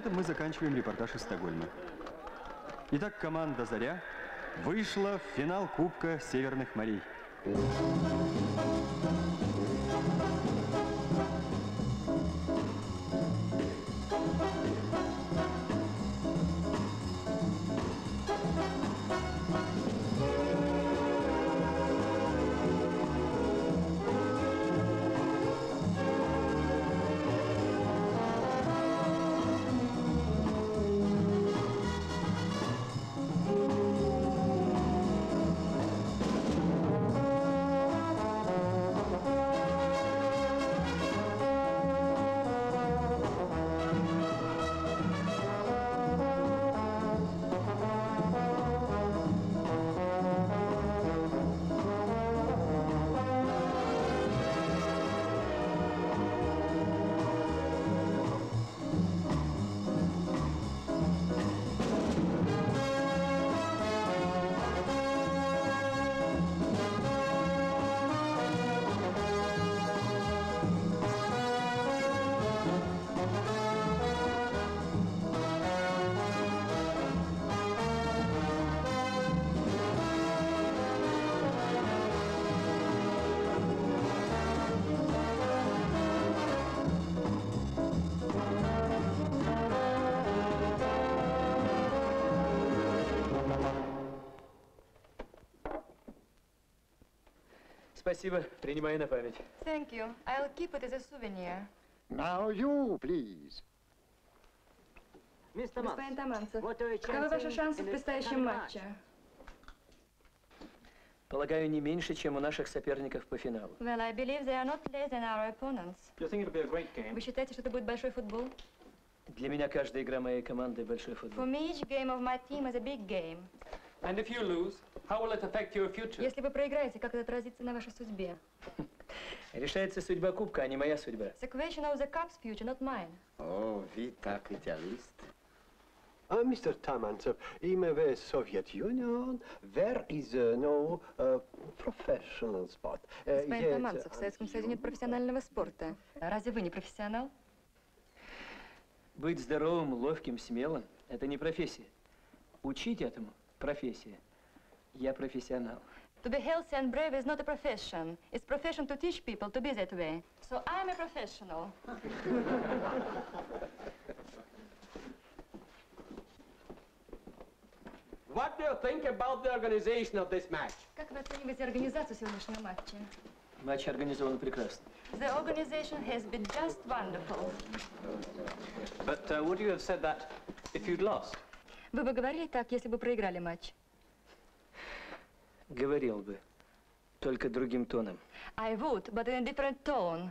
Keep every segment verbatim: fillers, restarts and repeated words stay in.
этом мы заканчиваем репортаж из Стокгольма. Итак, команда «Заря» вышла в финал Кубка Северных морей. Спасибо, принимаю на память. Thank you. I'll keep it as a souvenir. Now you, please. Господин Таманцев, каковы ваши шансы в предстоящем матче? Полагаю, не меньше, чем у наших соперников по финалу. Well, I believe they are not less than our opponents. You think it'll be a great game? Вы считаете, что это будет большой футбол? Для меня каждая игра моей команды большой футбол. For me, each game of my team is a big game. And if you lose, how will it affect your future? Если вы проиграете, как это отразится на вашей судьбе? Решается судьба Кубка, а не моя судьба. The question of the Cup's future, not mine. О, вы так идеалист. Uh, Mister Tamantsev, in the Soviet Union, there is uh, no uh, professional sport. Uh, Господин Таманцев, в Советском Союзе нет профессионального спорта. А разве вы не профессионал? Быть здоровым, ловким, смелым – это не профессия. Учить этому – профессия. Я профессионал. To be healthy and brave is not a profession. It's profession to teach people to be that way. So I'm a professional. What do you think about the organization of this match? Как вы оцениваете организацию сегодняшнего матча? Матч организован прекрасно. The organization has been just wonderful. But uh, would you have said that if you'd lost? Вы бы говорили так, если бы проиграли матч? Говорил бы, только другим тоном. I would, but in a different tone.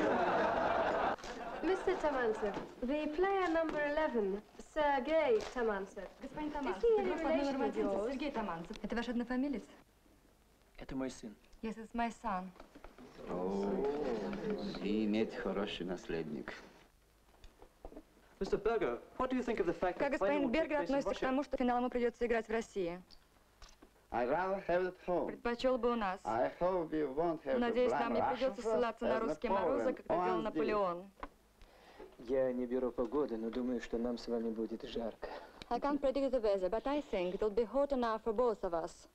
Mister Tamantsev, the player number eleven, Sergei Tamantsev. Господин Таманцев, номер одиннадцать, Сергей Таманцев. Это ваш однофамилец? Это мой сын. Yes, it's my son. О, и иметь хороший наследник. Mister Berger, what do you think of the fact Как that final господин will take Бергер place in относится к Russia? тому, что финал ему придется играть в России? I rather have it at home. Предпочел бы у нас. I hope we won't have to Надеюсь, blame нам не Russia придется first, ссылаться на as русские морозы, как это делал Napoleon once did. Наполеон. Я не беру погоды, но думаю, что нам с вами будет жарко. I can't predict the weather, but I think it'll be hot enough for both of us.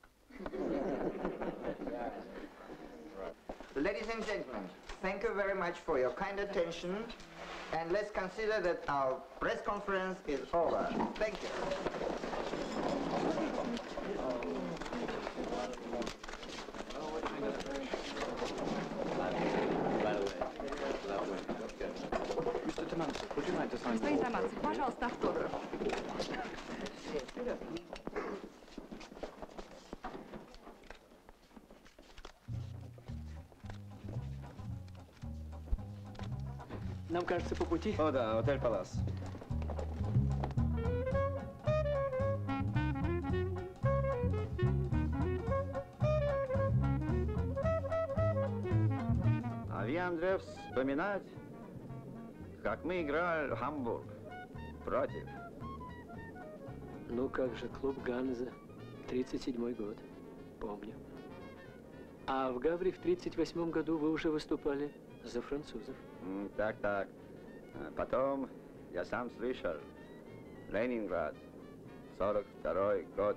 Ladies and gentlemen, thank you very much for your kind attention, and let's consider that our press conference is over. Thank you. Mister Tamantsev, would you like to sign Господин Таманцев, пожалуйста, автограф. Нам кажется, по пути. О да, отель Палас. А вы, Андрей, вспоминать, как мы играли в Хамбург против. Ну как же, клуб Ганза, тридцать седьмой год, помню. А в Гаври в тридцать восьмом году вы уже выступали за французов. М, Так, так. А потом я сам слышал, Ленинград, сорок второй год.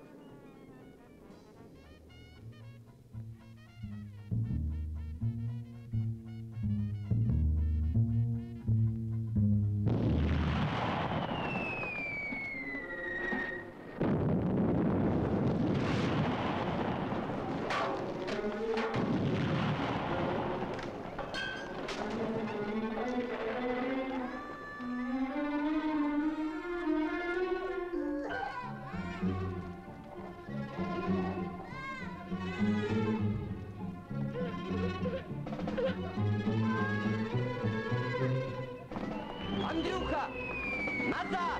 Андрюха! Назад!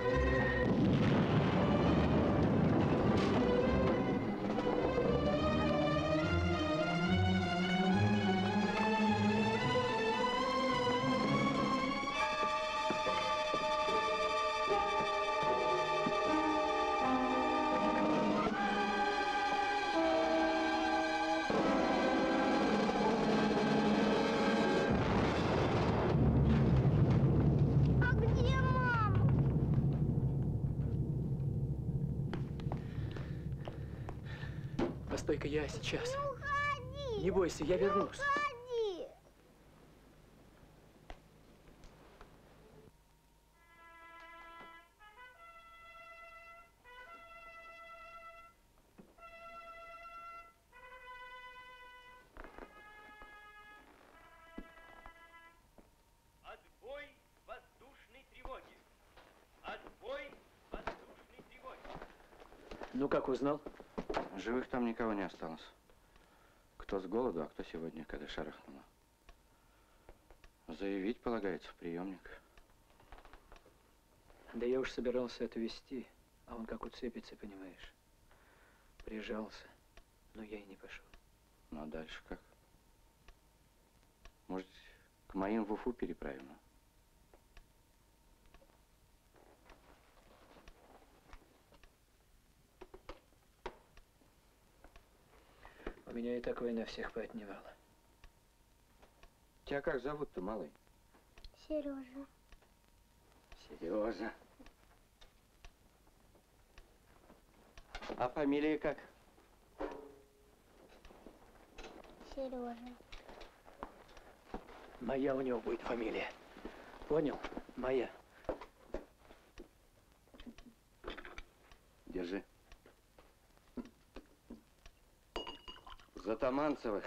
Постой-ка, я сейчас. Не уходи! Не бойся, я вернусь. Уходи! Отбой воздушной тревоги! Отбой воздушной тревоги! Ну, как узнал? Живых там никого не осталось. Кто с голоду, а кто сегодня, когда шарахнуло. Заявить полагается в приемник. Да я уж собирался отвезти, а он как уцепится, понимаешь. Прижался, но я и не пошел. Ну а дальше как? Может, к моим в Уфу переправим? У меня и так война всех поотнимала. Тебя как зовут-то, малый? Сережа. Сережа. А фамилия как? Сережа. Моя у него будет фамилия. Понял? Моя. Держи. За Таманцевых.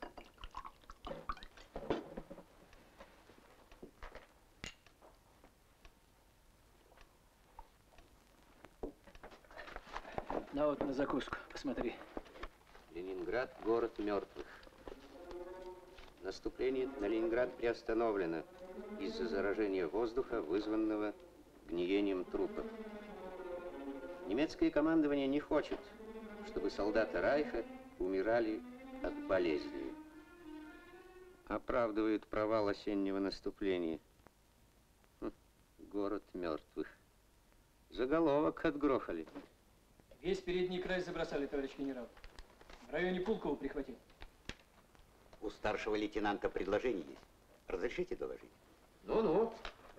На вот на закуску, посмотри. Ленинград – город мертвых. Наступление на Ленинград приостановлено из-за заражения воздуха, вызванного гниением трупов. Немецкое командование не хочет, чтобы солдаты Райха умирали от болезни. Оправдывает провал осеннего наступления. Хм, город мертвых. Заголовок отгрохали. Весь передний край забросали, товарищ генерал. В районе Пулково прихватил. У старшего лейтенанта предложение есть. Разрешите доложить? Ну-ну.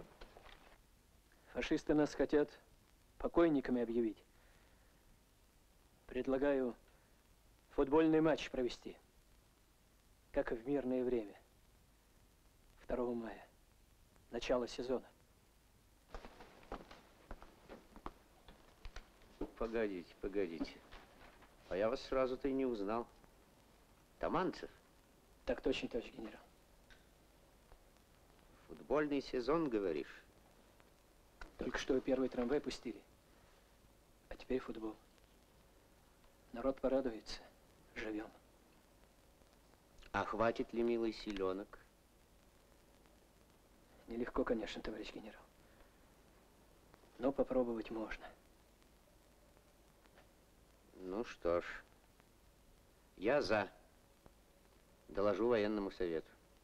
Фашисты нас хотят покойниками объявить. Предлагаю футбольный матч провести, как и в мирное время. второго мая. Начало сезона. Погодите, погодите. А я вас сразу-то и не узнал. Таманцев? Так точно, товарищ генерал. Футбольный сезон, говоришь? Только что первый трамвай пустили. А теперь футбол. Народ порадуется. Живем. А хватит ли, милый, силенок? Нелегко, конечно, товарищ генерал. Но попробовать можно. Ну что ж, я за. Доложу военному совету.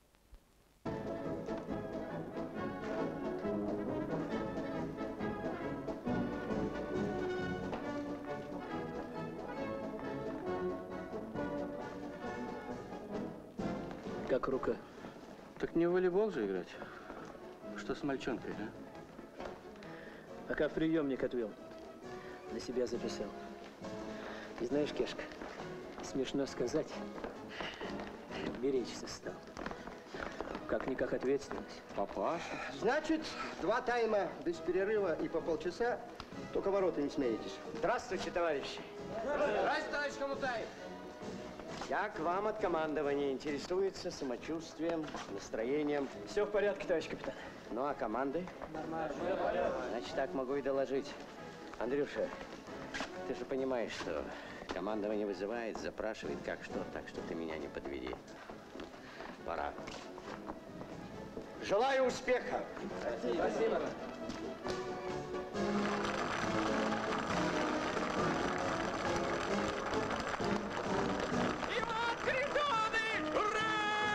Как рука? Так не в волейбол же играть. Что с мальчонкой, а? Пока приемник отвел, на себя записал. И знаешь, Кешка, смешно сказать, беречься стал. Как-никак ответственность. Папаша. Значит, два тайма без перерыва и по полчаса, только ворота не смеетесь. Здравствуйте, товарищи. Здравствуйте, товарищ Колутаев. Я к вам от командования интересуется самочувствием, настроением. Все в порядке, товарищ капитан. Ну, а команды? Нормально. Значит, так могу и доложить. Андрюша, ты же понимаешь, что командование вызывает, запрашивает как что, так что ты меня не подведи. Пора. Желаю успеха. Спасибо. Иван Харитонович! Ура!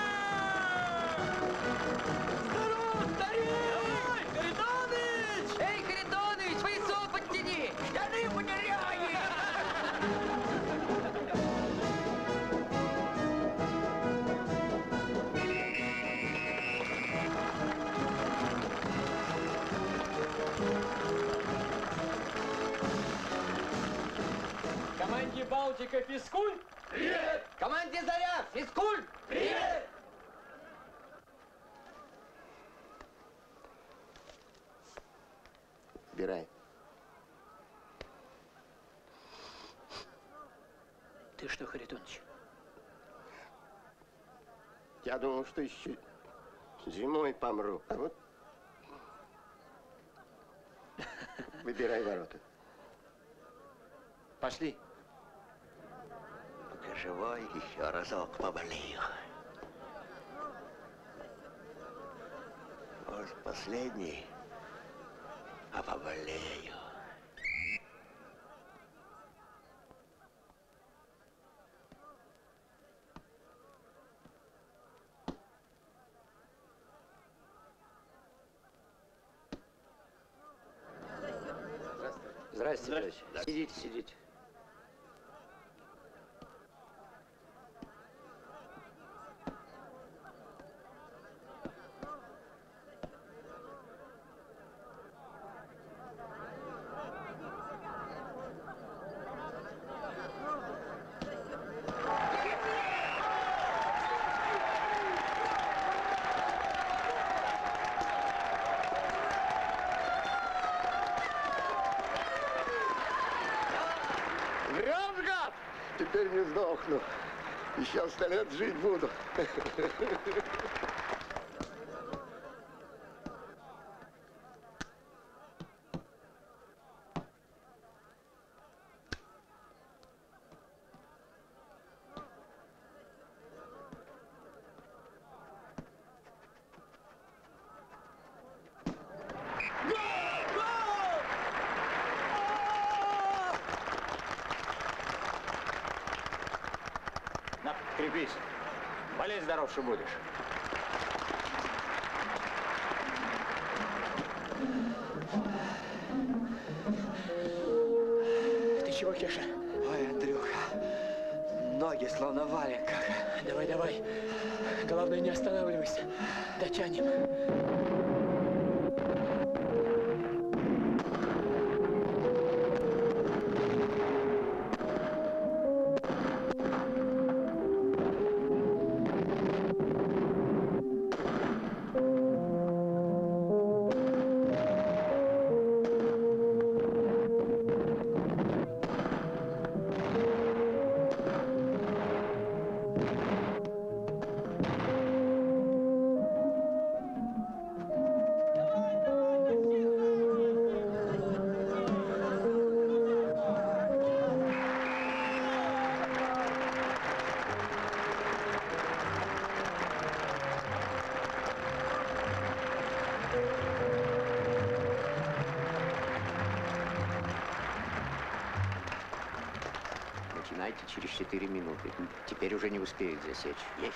Здорово, старик! Харитонович! Эй, Харитонович, поясок подтяни! Штаны потеряли! Команде Балтика физкульт? Привет! Команде Заря! Физкульт! Привет! Убирай. Ты что, Харитоныч? Я думал, что еще зимой помру. А вот выбирай ворота. Пошли. Пока живой, еще разок поболею. Может, последний, а поболею. Здравствуйте, товарищ. Сидите, сидите. Теперь не сдохну. Еще сто лет жить буду. Крепись. Болеть здоров, что будешь. Ты чего, Кеша? Ой, Андрюха, ноги словно в валенках. Давай, давай. Главное, не останавливайся. Дотянем. Начинайте через четыре минуты. Теперь уже не успеют засечь. Есть.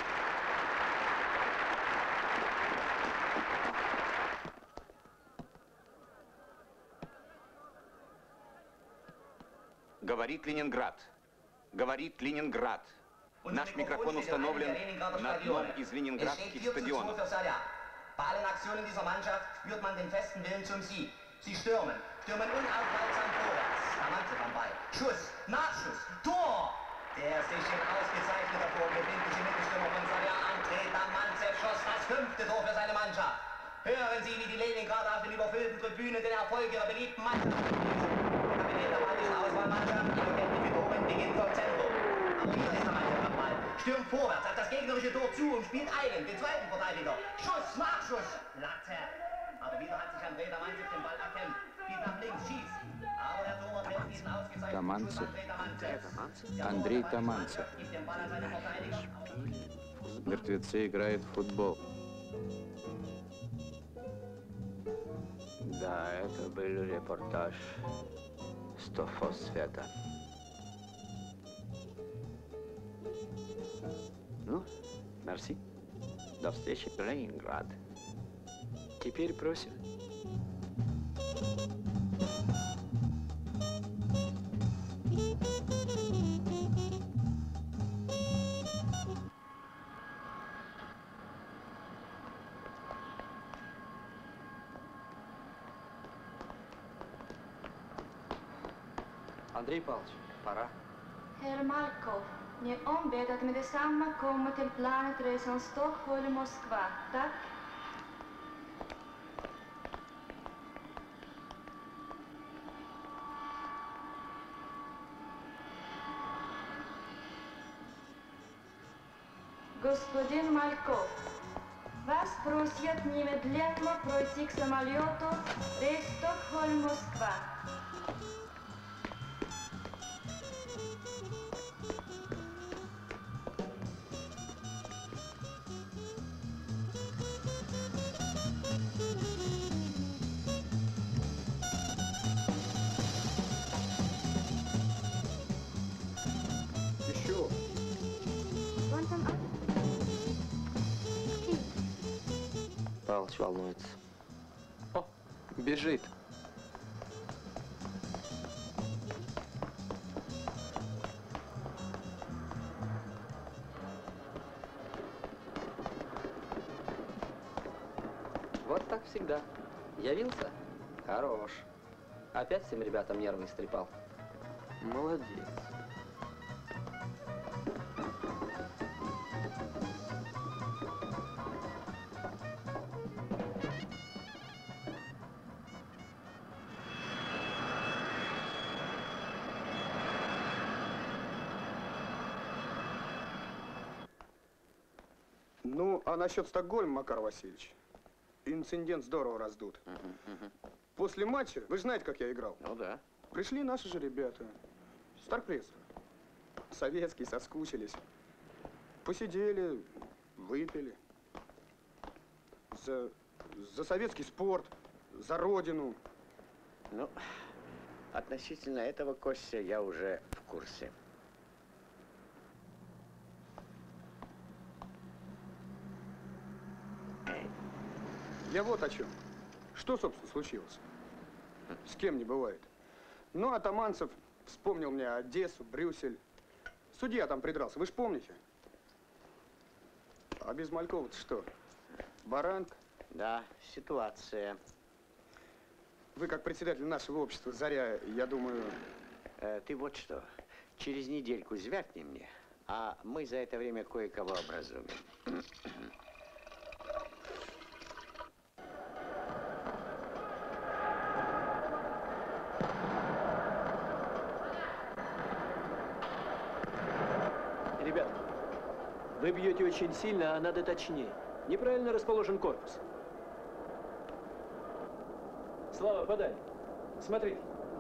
Говорит Ленинград. Говорит Ленинград. Наш микрофон установлен на одном из ленинградских стадионов. Bei allen Aktionen dieser Mannschaft spürt man den festen Willen zum Sieg. Sie stürmen, stürmen unaufhaltsam vorwärts. Tamanze am Ball. Schuss, Nachschuss, Tor! Der sich in ausgezeichneter Form befindliche Mittelstürmer von Sarja André Tamanze schoss das fünfte Tor für seine Mannschaft. Hören Sie, wie die Leningrader auf den überfüllten Tribünen den Erfolg ihrer beliebten Mannschaft begrüßen. Der Kapitän der baltischen Auswahlmannschaft, Ihre Kenntnis mit Oben, beginnt vom Zentrum. Aber hier ist der Mannschaft am Ball. Stürmt vorwärts auf das gegnerische Tor zu und spielt einen, den zweiten Verteidiger. Schuss, Nachschuss, Latte. Aber wieder hat sich André Tamanze den Ball erkämpft. Spielt nach links, schießt. Aber der Torwart hält diesen ausgezeichneten Tamanze. Schuss Андрей Таманцев. Мертвецы играют в футбол. Да, это был репортаж с того света. Ну, мерси. До встречи в Ленинград. Теперь просим. Андрей Павлович, пора. Herr Malkov, ni ombed att med detsamma komma till planet resan Stockholm-Moskva. Tack. Господин Мальков, вас просят немедленно пройти к самолету рейс Стокгольм-Москва. Еще. Павлович волнуется. О, бежит. Вот так всегда. Явился? Хорош. Опять всем ребятам нервы истрепал. Молодец. Ну, а насчет Стокгольма, Макар Васильевич, инцидент здорово раздут. После матча, вы же знаете, как я играл? Ну да. Пришли наши же ребята. Старпресс. Советские, соскучились. Посидели, выпили. За, за советский спорт, за родину. Ну, относительно этого, Костя, я уже в курсе. Я вот о чем. Что, собственно, случилось? С кем не бывает. Ну, а Таманцев вспомнил мне Одессу, Брюссель. Судья там придрался, вы ж помните? А без Малькова-то что? Баранка? Да, ситуация. Вы как председатель нашего общества «Заря», я думаю... Э, ты вот что, через недельку звякни мне, а мы за это время кое-кого образуем. Ребята, вы бьете очень сильно, а надо точнее. Неправильно расположен корпус. Слава, подай. Смотри.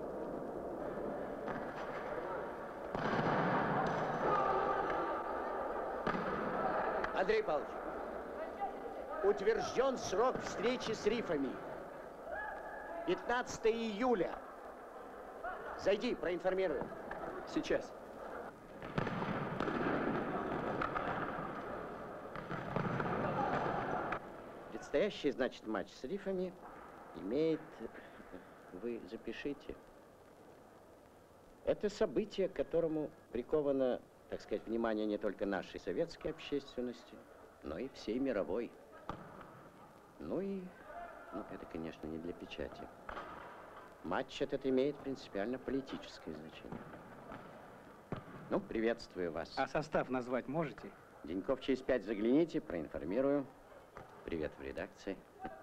Андрей Павлович, утвержден срок встречи с рифами. пятнадцатое июля. Зайди, проинформируй. Сейчас. Предстоящий, значит, матч с рифами имеет... Вы запишите. Это событие, к которому приковано, так сказать, внимание не только нашей советской общественности, но и всей мировой. Ну и, ну, это, конечно, не для печати. Матч этот имеет принципиально политическое значение. Ну, приветствую вас. А состав назвать можете? Деньков через пять загляните, проинформирую. Привет в редакции.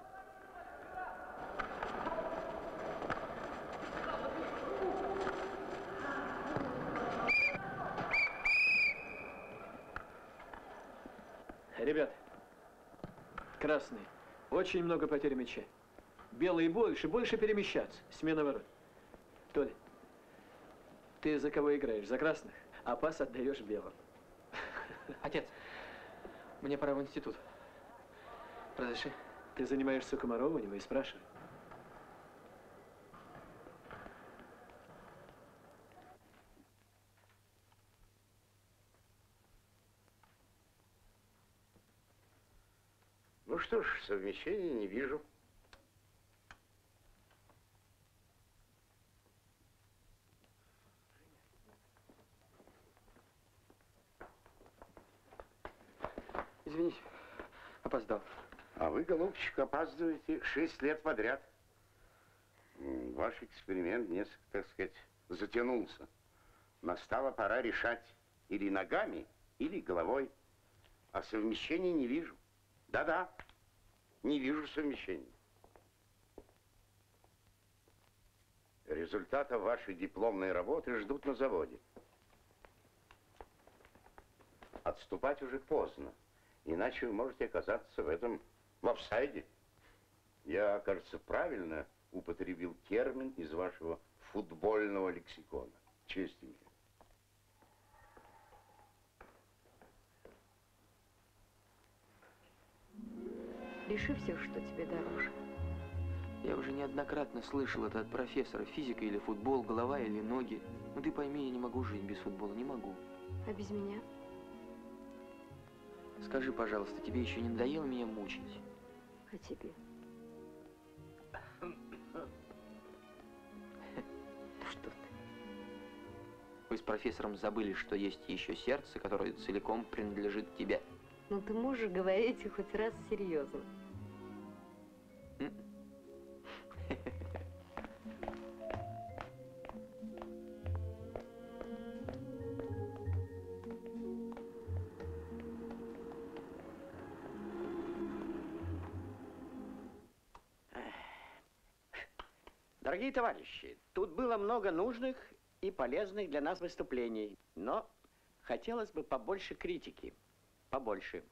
Ребят, красный, очень много потерь мяча. Белый больше, больше перемещаться. Смена ворот. Толя, ты за кого играешь? За красных? А пас отдаешь белым. Отец, мне пора в институт. Разреши? Ты занимаешься Комаровым, и спрашивай. Ну что ж, совмещения не вижу. Извините, опоздал. А вы, голубчик, опаздываете шесть лет подряд. М, Ваш эксперимент несколько, так сказать, затянулся. Настала пора решать или ногами, или головой. А совмещения не вижу. Да-да, не вижу совмещения. Результата вашей дипломной работы ждут на заводе. Отступать уже поздно, иначе вы можете оказаться в этом в офсайде. Я, кажется, правильно употребил термин из вашего футбольного лексикона. Честенько. Реши все, что тебе дороже. Я уже неоднократно слышал это от профессора. Физика или футбол, голова или ноги. Но ты пойми, я не могу жить без футбола, не могу. А без меня? Скажи, пожалуйста, тебе еще не надоело меня мучить? А тебе? Что ты? Вы с профессором забыли, что есть еще сердце, которое целиком принадлежит тебе. Ну ты можешь говорить хоть раз серьезно. Дорогие товарищи, тут было много нужных и полезных для нас выступлений, но хотелось бы побольше критики, побольше.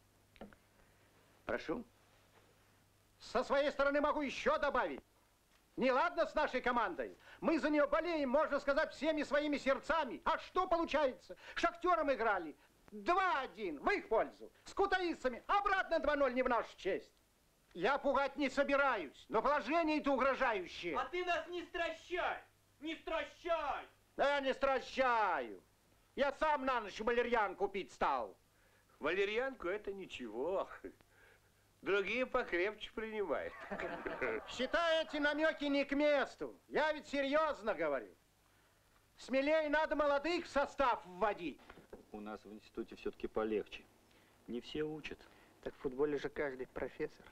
Прошу. Со своей стороны могу еще добавить. Неладно с нашей командой. Мы за нее болеем, можно сказать, всеми своими сердцами. А что получается? Шахтером играли. два один в их пользу. С кутаисами. Обратно два ноль не в нашу честь. Я пугать не собираюсь, но положение-то угрожающее. А ты нас не стращай! Не стращай! Да я не стращаю. Я сам на ночь валерьян купить стал. Валерьянку это ничего. Другие покрепче принимают. Считай эти намеки не к месту. Я ведь серьезно говорю. Смелее надо молодых в состав вводить. У нас в институте все-таки полегче. Не все учат. Так в футболе же каждый профессор.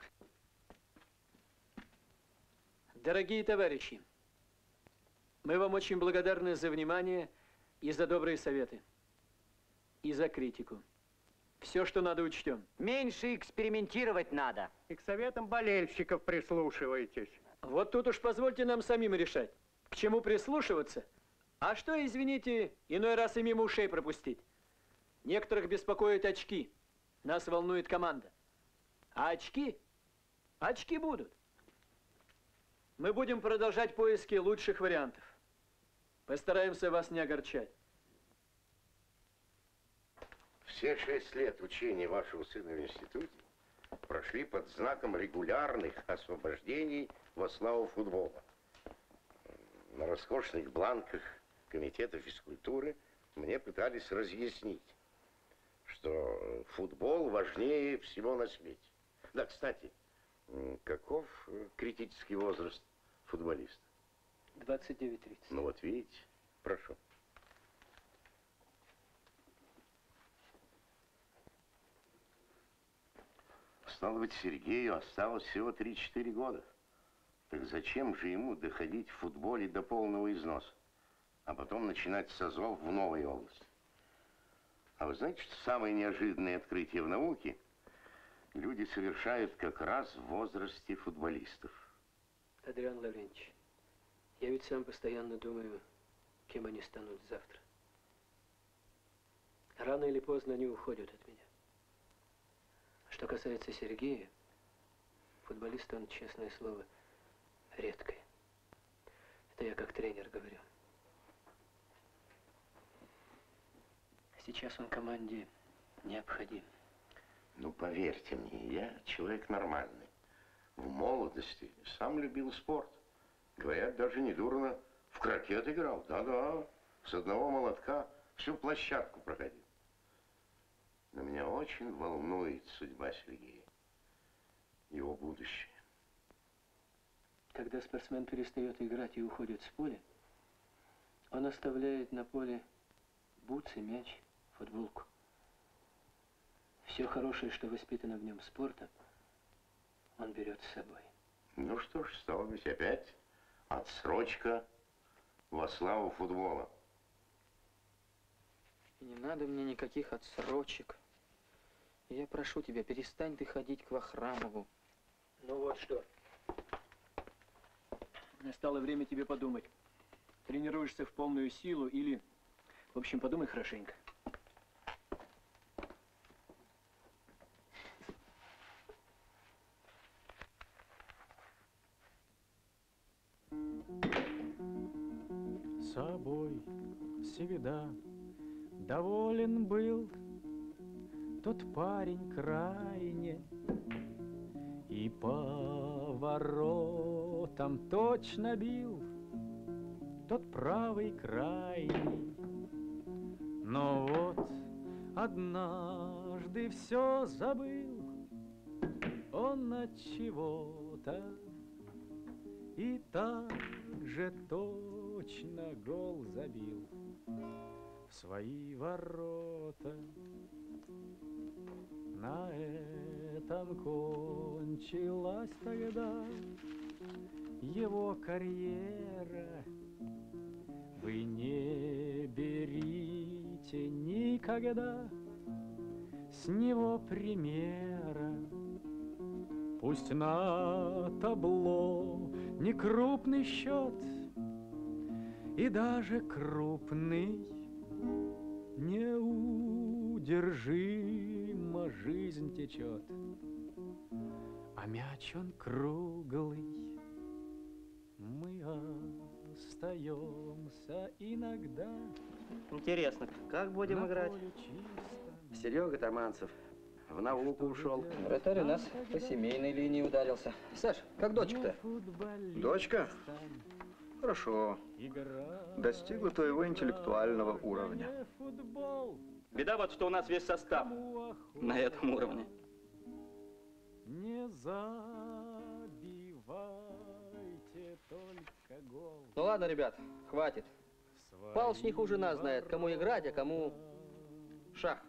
Дорогие товарищи, мы вам очень благодарны за внимание и за добрые советы, и за критику. Все, что надо, учтем. Меньше экспериментировать надо. И к советам болельщиков прислушивайтесь. Вот тут уж позвольте нам самим решать, к чему прислушиваться, а что, извините, иной раз и мимо ушей пропустить. Некоторых беспокоят очки, нас волнует команда. А очки? Очки будут. Мы будем продолжать поиски лучших вариантов. Постараемся вас не огорчать. Все шесть лет учения вашего сына в институте прошли под знаком регулярных освобождений во славу футбола. На роскошных бланках комитета физкультуры мне пытались разъяснить, что футбол важнее всего на свете. Да, кстати, каков критический возраст футболиста? двадцать девять тридцать. Ну вот видите, прошу. Стало быть, Сергею осталось всего три-четыре года. Так зачем же ему доходить в футболе до полного износа, а потом начинать с азов в новой области? А вы знаете, что самое неожиданное открытие в науке люди совершают как раз в возрасте футболистов? Адриан Лаврентьевич, я ведь сам постоянно думаю, кем они станут завтра. Рано или поздно они уходят от меня. Что касается Сергея, футболист он, честное слово, редкий. Это я как тренер говорю. Сейчас он команде необходим. Ну, поверьте мне, я человек нормальный. В молодости сам любил спорт. Говорят, даже недурно в крокет играл. Да-да, с одного молотка всю площадку проходил. Но меня очень волнует судьба Сергея, его будущее. Когда спортсмен перестает играть и уходит с поля, он оставляет на поле бутсы, мяч, футболку. Все хорошее, что воспитано в нем спортом, он берет с собой. Ну что ж, стало быть, опять отсрочка во славу футбола. И не надо мне никаких отсрочек. Я прошу тебя, перестань ты ходить к Вахрамову. Ну вот что. Настало время тебе подумать. Тренируешься в полную силу или... В общем, подумай хорошенько. Собой всегда доволен был тот парень крайне, и по воротам точно бил тот правый крайний. Но вот однажды все забыл он от чего-то, и так же точно гол забил в свои ворота. На этом кончилась тогда его карьера. Вы не берите никогда с него примера. Пусть на табло не крупный счет, и даже крупный неудержимо жизнь течет, а мяч он круглый. Мы остаемся иногда. Интересно, как будем играть? Серега Таманцев в науку ушел. Вратарь у нас по семейной линии ударился. Саш, как дочка-то? Дочка? Хорошо. Достигла твоего интеллектуального уровня. Беда вот, что у нас весь состав на этом уровне. Не забивайте только гол. Ну ладно, ребят, хватит. Палыч не хуже нас знает, кому играть, а кому шах.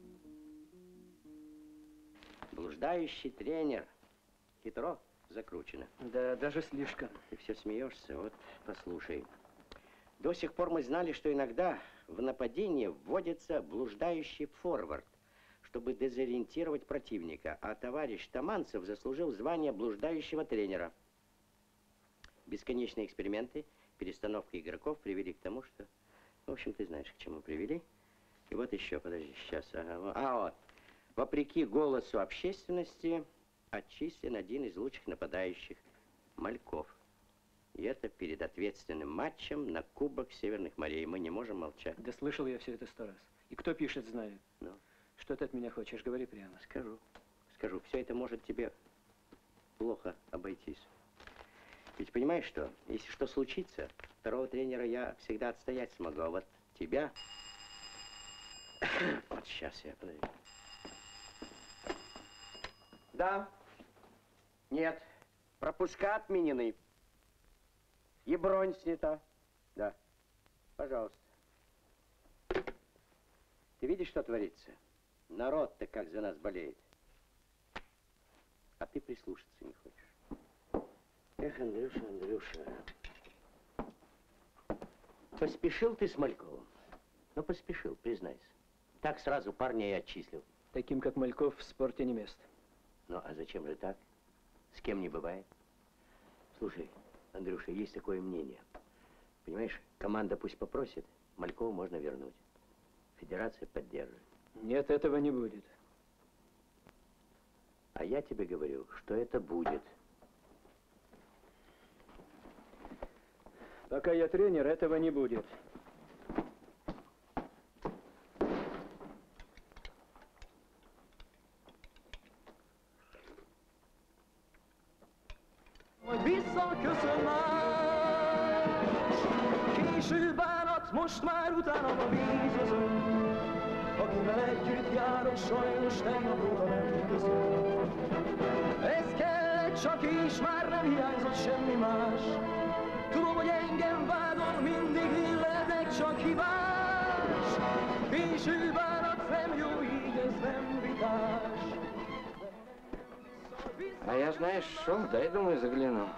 Блуждающий тренер. Хитро закручено. Да, даже слишком. Ты все смеешься, вот послушай. До сих пор мы знали, что иногда в нападении вводится блуждающий форвард, чтобы дезориентировать противника, а товарищ Таманцев заслужил звание блуждающего тренера. Бесконечные эксперименты, перестановка игроков привели к тому, что... В общем, ты знаешь, к чему привели. И вот еще, подожди, сейчас. Ага. А вот, вопреки голосу общественности, отчислен один из лучших нападающих, Мальков. И это перед ответственным матчем на Кубок Северных морей. Мы не можем молчать. Да слышал я все это сто раз. И кто пишет, знаю. Ну? Что ты от меня хочешь? Говори прямо. Скажу. Скажу. Все это может тебе плохо обойтись. Ведь понимаешь что? Если что случится, второго тренера я всегда отстоять смогу. А вот тебя... Вот сейчас я подойду. Да. Нет. Пропуска отменены. И бронь снята. Да. Пожалуйста. Ты видишь, что творится? Народ-то как за нас болеет. А ты прислушаться не хочешь. Эх, Андрюша, Андрюша. Поспешил ты с Мальковым? Ну, поспешил, признайся. Так сразу парня и отчислил. Таким, как Мальков, в спорте не место. Ну, а зачем же так? С кем не бывает. Слушай, Андрюша, есть такое мнение. Понимаешь, команда пусть попросит, Малькова можно вернуть. Федерация поддержит. Нет, этого не будет. А я тебе говорю, что это будет. Пока я тренер, этого не будет. Későbben ott most már utánam a vízözön, akivel együtt járok, sajnos tegnap óta nem közöm. Ez kellett csak is, már nem hiányzott semmi más. Tudom, hogy engem vádol, mindig illetek, csak hibás. Későbben ott nem jó, így ez nem vitás. А я, знаешь, шел, дай, думаю, загляну.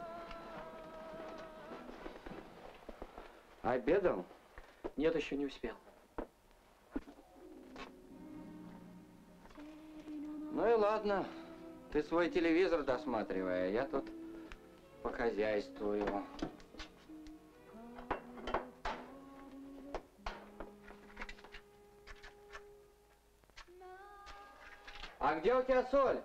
Обедал? Нет, еще не успел. Ну и ладно. Ты свой телевизор досматривай, а я тут похозяйствую. А где у тебя соль?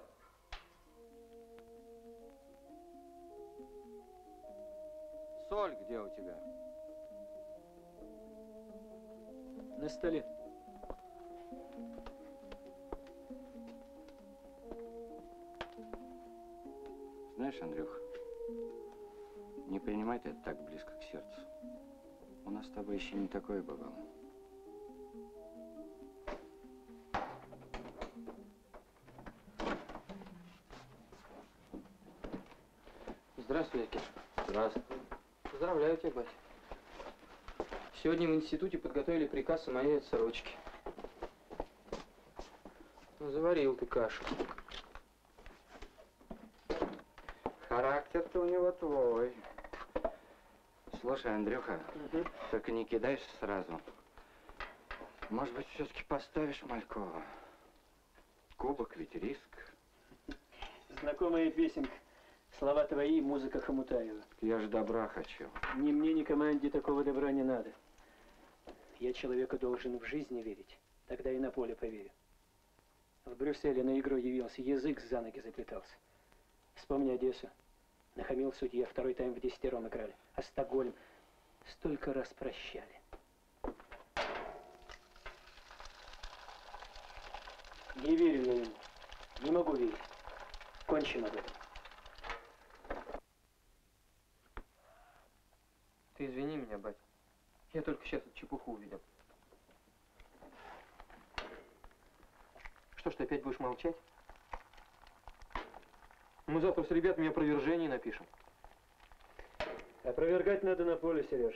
Соль где у тебя? На столе. Знаешь, Андрюх, не принимай ты это так близко к сердцу. У нас с тобой еще не такое бывало. Здравствуй, Акиш. Здравствуй. Поздравляю тебя, батя. Сегодня в институте подготовили приказ о моей отсрочке. Ну, заварил ты кашу. Характер-то у него твой. Слушай, Андрюха, угу. Только не кидайся сразу. Может быть, все-таки поставишь Малькова? Кубок ведь риск. Знакомая песенка. Слова твои, музыка Хомутаева. Я же добра хочу. Ни мне, ни команде такого добра не надо. Я человеку должен в жизни верить. Тогда и на поле поверю. В Брюсселе на игру явился, язык за ноги заплетался. Вспомни Одессу. Нахамил судья, второй тайм в десятером играли. А Стокгольм столько раз прощали. Не верю я ему. Не могу верить. Кончим об этом. Ты извини меня, бать. Я только сейчас эту чепуху увидел. Что ж, ты опять будешь молчать? Мы завтра с ребятами опровержение напишем. Опровергать надо на поле, Сережа.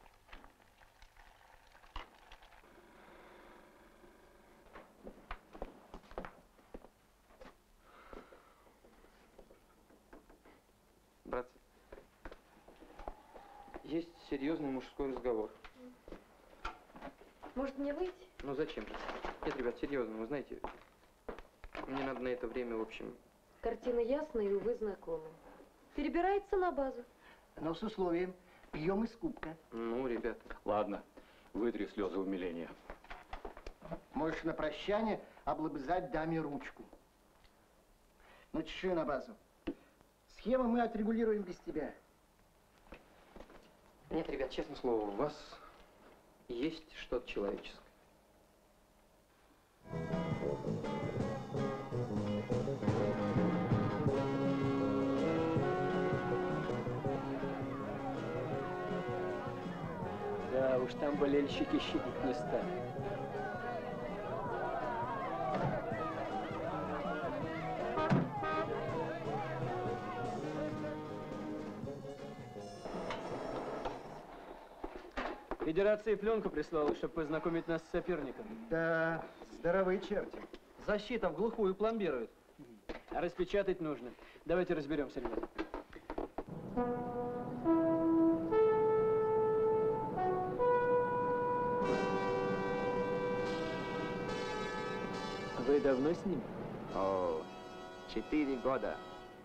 Братцы, есть серьезный мужской разговор. Может, мне выйти? Ну зачем же? Нет, ребят, серьезно, вы знаете, мне надо на это время, в общем... Картина ясная и, увы, знакомая. Перебирается на базу. Но с условием, пьем из кубка. Ну, ребят. Ладно, вытри слезы умиления. Можешь на прощание облобызать даме ручку. Ну, чеши на базу. Схему мы отрегулируем без тебя. Нет, ребят, честное слово, у вас есть что-то человеческое. Да уж, там болельщики щадить не стали. Федерация пленку прислала, чтобы познакомить нас с соперником. Да, здоровые черти. Защита в глухую пломбирует. А распечатать нужно. Давайте разберемся, ребята. Вы давно с ним? О, четыре года.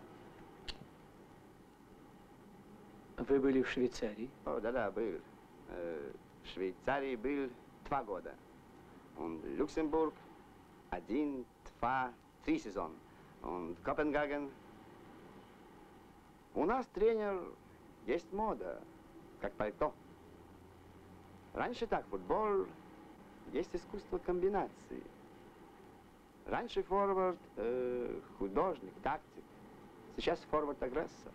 Вы были в Швейцарии? О, да-да, был. Э, в Швейцарии был два года. Und Luxemburg один, два, три сезон. Und Копенгаген. У нас тренер есть мода, как пальто. Раньше так, футбол, есть искусство комбинации. Раньше форвард, э, художник, тактик. Сейчас форвард-агрессор.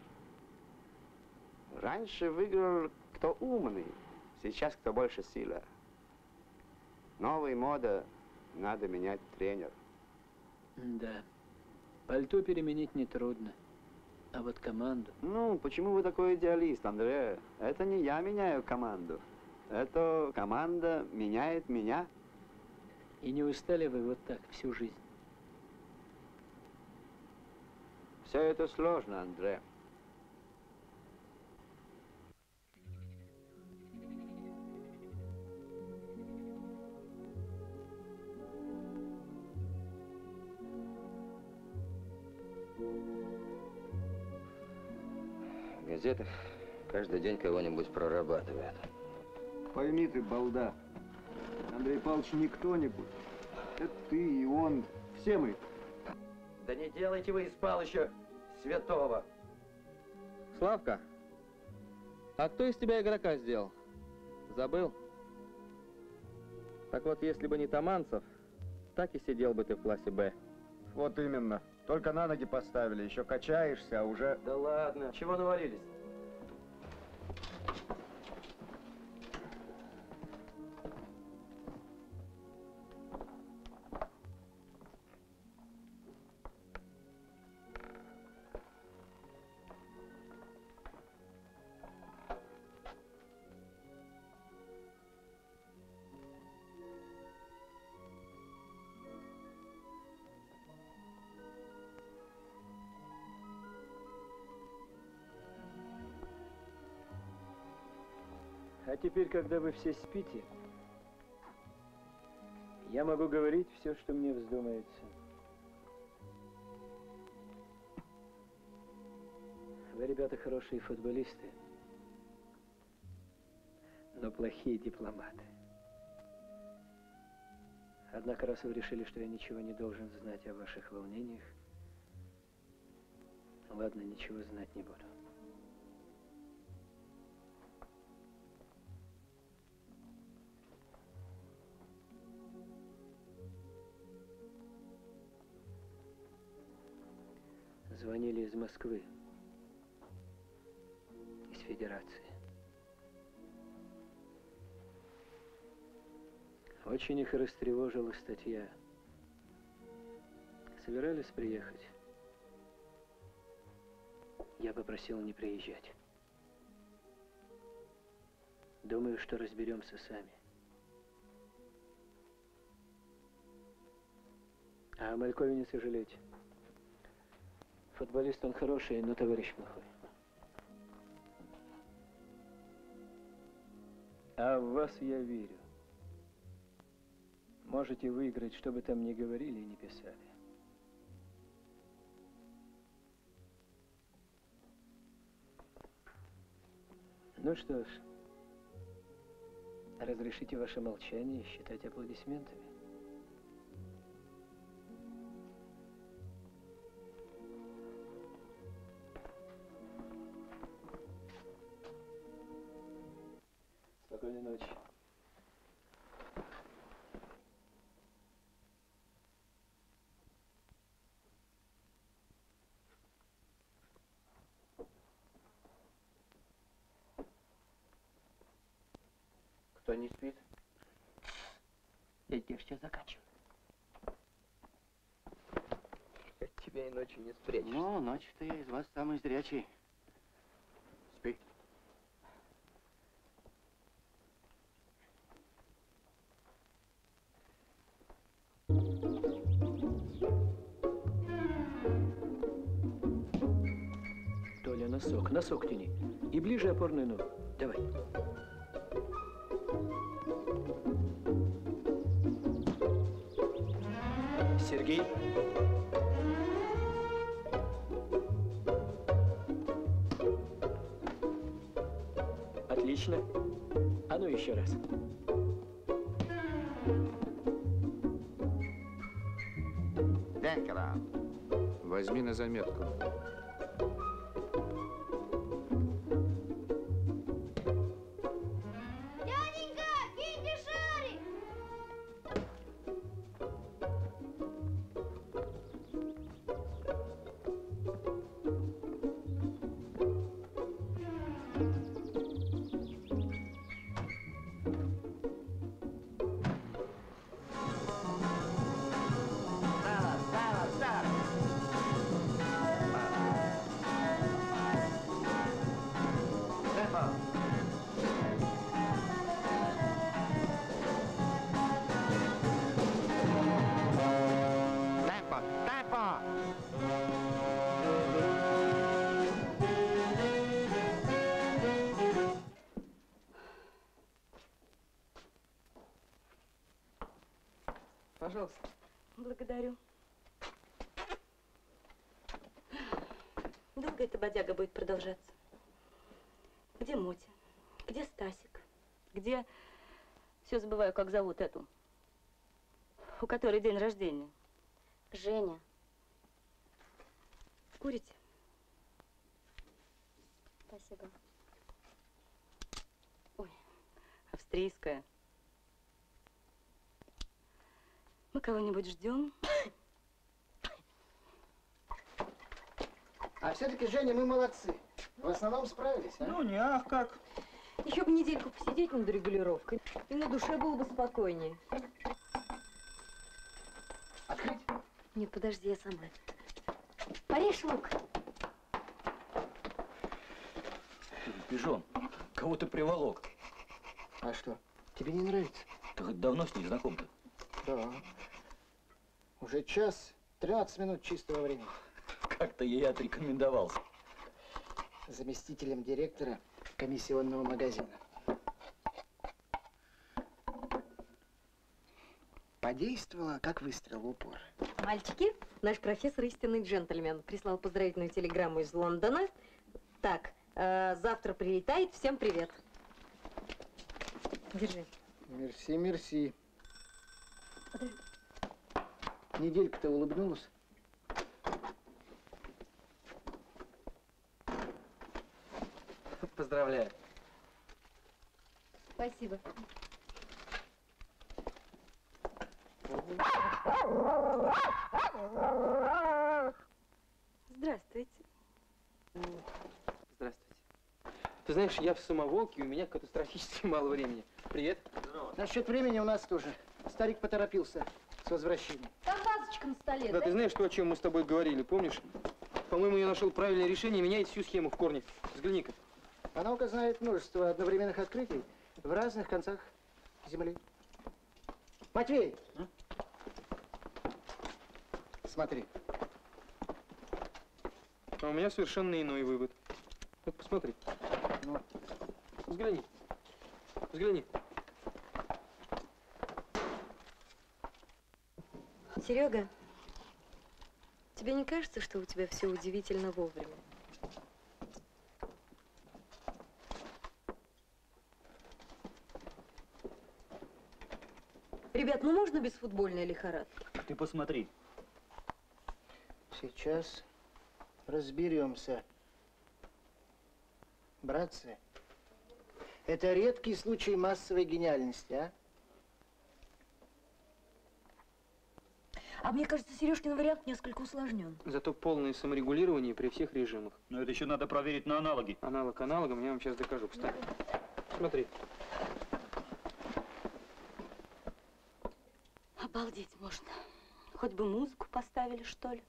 Раньше выиграл кто умный, сейчас кто больше сила. Новая мода, надо менять тренер. Да. Пальто переменить нетрудно. А вот команду... Ну, почему вы такой идеалист, Андре? Это не я меняю команду. Это команда меняет меня. И не устали вы вот так всю жизнь? Все это сложно, Андре. В газетах каждый день кого-нибудь прорабатывают. Пойми ты, балда, Андрей Павлович не кто-нибудь. Это ты и он, все мы. Да не делайте вы из Палыча святого. Славка, а кто из тебя игрока сделал? Забыл? Так вот, если бы не Таманцев, так и сидел бы ты в классе Б. Вот именно. Только на ноги поставили, еще качаешься, а уже... Да ладно, чего навалились? А теперь, когда вы все спите, я могу говорить все, что мне вздумается. Вы, ребята, хорошие футболисты, но плохие дипломаты. Однако, раз вы решили, что я ничего не должен знать о ваших волнениях, ладно, ничего знать не буду. Звонили из Москвы, из Федерации. Очень их растревожила статья. Собирались приехать. Я попросил не приезжать. Думаю, что разберемся сами. А о Малькове не сожалейте. Футболист он хороший, но товарищ плохой. А в вас я верю. Можете выиграть, что бы там ни говорили и ни писали. Ну что ж, разрешите ваше молчание считать аплодисментами. Спокойной ночи. Кто не спит? Дядь Геш, заканчивай. От тебя и ночью не спрячешься. Ну, ночью-то я из вас самый зрячий. Спи. носок, носок тяни. И ближе опорную ногу. Давай. Сергей. Отлично. А ну еще раз. Возьми на заметку. Дяденька, киньте шарик! Темпо, темпо! Пожалуйста. Благодарю. Долго эта бодяга будет продолжаться? Где Мотя? Где Стасик? Где... Все забываю, как зовут эту. У которой день рождения. Женя. Курите? Спасибо. Ой, австрийская. Мы кого-нибудь ждем? А все-таки, Женя, мы молодцы. В основном справились, а? Ну, не ах как. Еще бы недельку посидеть над регулировкой, и на душе было бы спокойнее. Открыть? Нет, подожди, я сама. Порежь лук. Пижон, кого ты приволок? А что, тебе не нравится? Ты хоть давно с ней знаком-то? Да. Уже час, тринадцать минут чистого времени. Как-то ей отрекомендовался. Заместителем директора комиссионного магазина. Подействовала, как выстрел в упор. Мальчики, наш профессор истинный джентльмен. Прислал поздравительную телеграмму из Лондона. Так, э, завтра прилетает. Всем привет. Держи. Мерси, мерси. Подожди. Неделька-то улыбнулась. Поздравляю. Спасибо. Здравствуйте. Здравствуйте. Ты знаешь, я в самоволке, у меня катастрофически мало времени. Привет. Здорово. Насчет времени у нас тоже. Старик поторопился с возвращением. Там вазочка на столе. Да, ты знаешь то, о чем мы с тобой говорили, помнишь? По-моему, я нашел правильное решение, меняет всю схему в корне. Взгляни-ка. А наука знает множество одновременных открытий в разных концах Земли. Матвей! М? Смотри. А у меня совершенно иной вывод. Вот посмотри. Ну. Взгляни. Взгляни. Серега, тебе не кажется, что у тебя все удивительно вовремя? Ребят, ну можно без футбольной лихорадки? Ты посмотри. Сейчас разберемся. Братцы, это редкий случай массовой гениальности, а? А мне кажется, Сережкин вариант несколько усложнен. Зато полное саморегулирование при всех режимах. Но это еще надо проверить на аналоги. Аналог аналогом, я вам сейчас докажу. Встань. Смотри. Обалдеть можно. Хоть бы музыку поставили, что ли.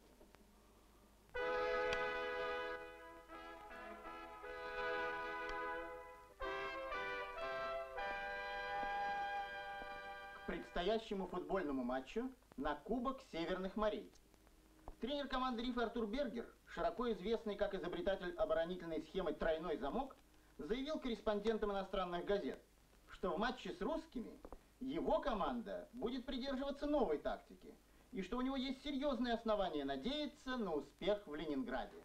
К предстоящему футбольному матчу на Кубок Северных морей. Тренер команды Рифа Артур Бергер, широко известный как изобретатель оборонительной схемы «Тройной замок», заявил корреспондентам иностранных газет, что в матче с русскими его команда будет придерживаться новой тактики, и что у него есть серьезные основания надеяться на успех в Ленинграде.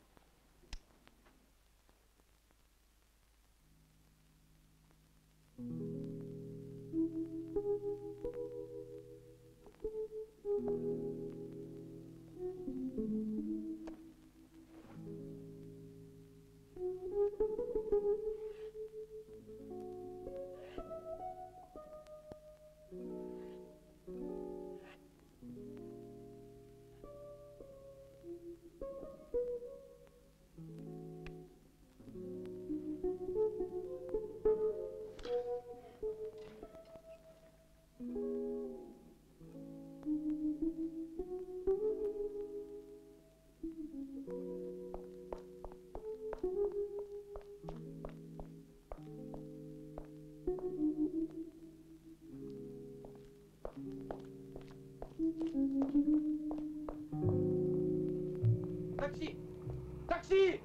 Такси! Такси!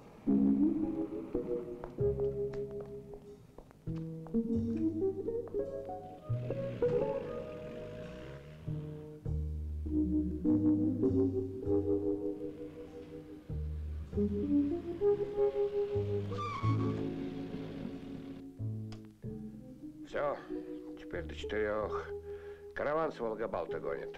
Все, теперь до четырех. Караван с Волгобалта гонит.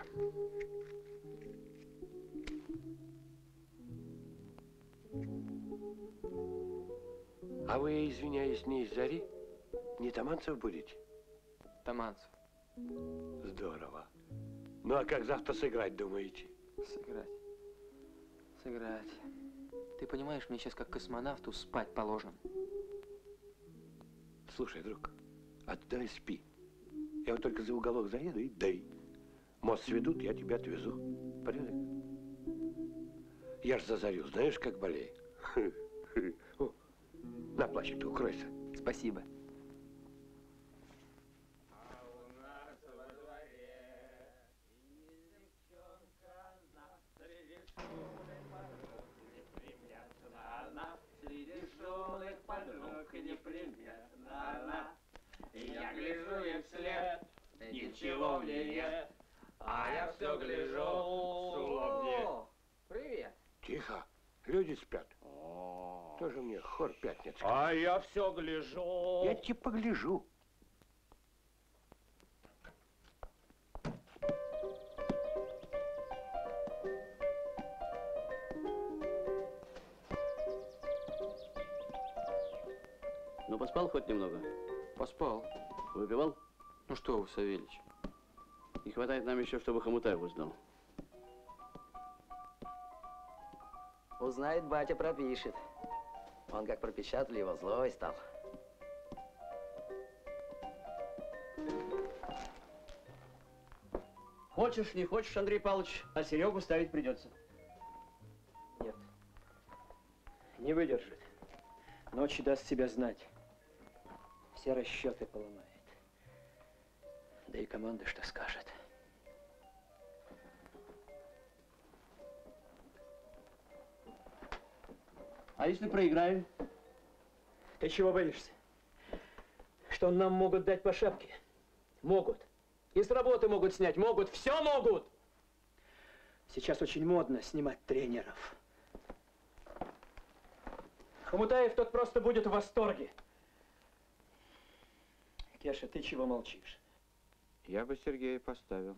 А вы, извиняюсь, не из Зари? Не Таманцев будете? Таманцев. Здорово. Ну а как завтра сыграть, думаете? Сыграть. Сыграть. Ты понимаешь, мне сейчас как космонавту спать положено. Слушай, друг, а ты давай спи. Я вот только за уголок заеду и дай. Мост сведут, я тебя отвезу. Порядок? Я ж за Зарю, знаешь, как болею. О, на, плащик, укройся. Спасибо. Я гляжу им вслед, ничего мне нет, а я все гляжу, шума мне. Привет. Тихо, люди спят. Тоже мне хор пятница. А я все гляжу. Я тебе погляжу. Ну, поспал хоть немного? Поспал. Выпивал? Ну что вы, Савельич? Не хватает нам еще, чтобы Хомутаеву сдал. Узнает, батя пропишет. Он как пропечатали его, злой стал. Хочешь, не хочешь, Андрей Павлович, а Серегу ставить придется. Нет. Не выдержит. Ночью даст себя знать. Все расчеты поломает. Да и команда что скажет. А если проиграем? Ты чего боишься? Что нам могут дать по шапке? Могут. И с работы могут снять. Могут. Все могут. Сейчас очень модно снимать тренеров. Хомутаев тот просто будет в восторге. Кеша, ты чего молчишь? Я бы Сергея поставил.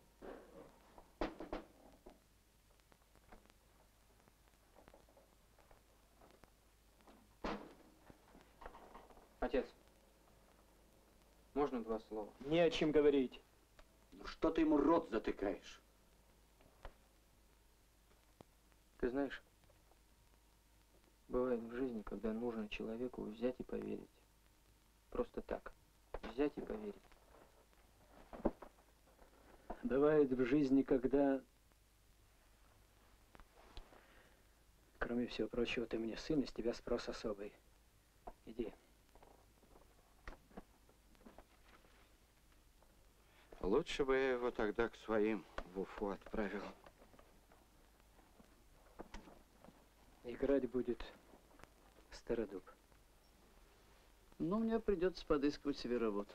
Отец, можно два слова? Не о чем говорить. Ну что ты ему рот затыкаешь? Ты знаешь, бывает в жизни, когда нужно человеку взять и поверить. Просто так. Взять и поверить. Бывает в жизни, когда, кроме всего прочего, ты мне сын, и с тебя спрос особый. Иди. Лучше бы я его тогда к своим в Уфу отправил. Играть будет Стародуб. Ну, мне придется подыскивать себе работу.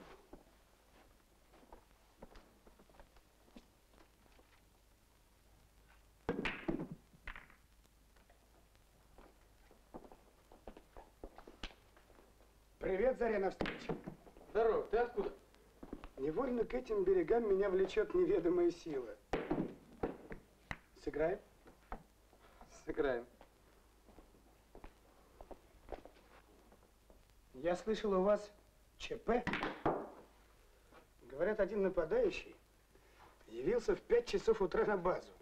Привет, Заря, навстречу. Здорово, ты откуда? Невольно к этим берегам меня влечет неведомая сила. Сыграем? Сыграем. Я слышал, у вас ЧП. Говорят, один нападающий явился в пять часов утра на базу.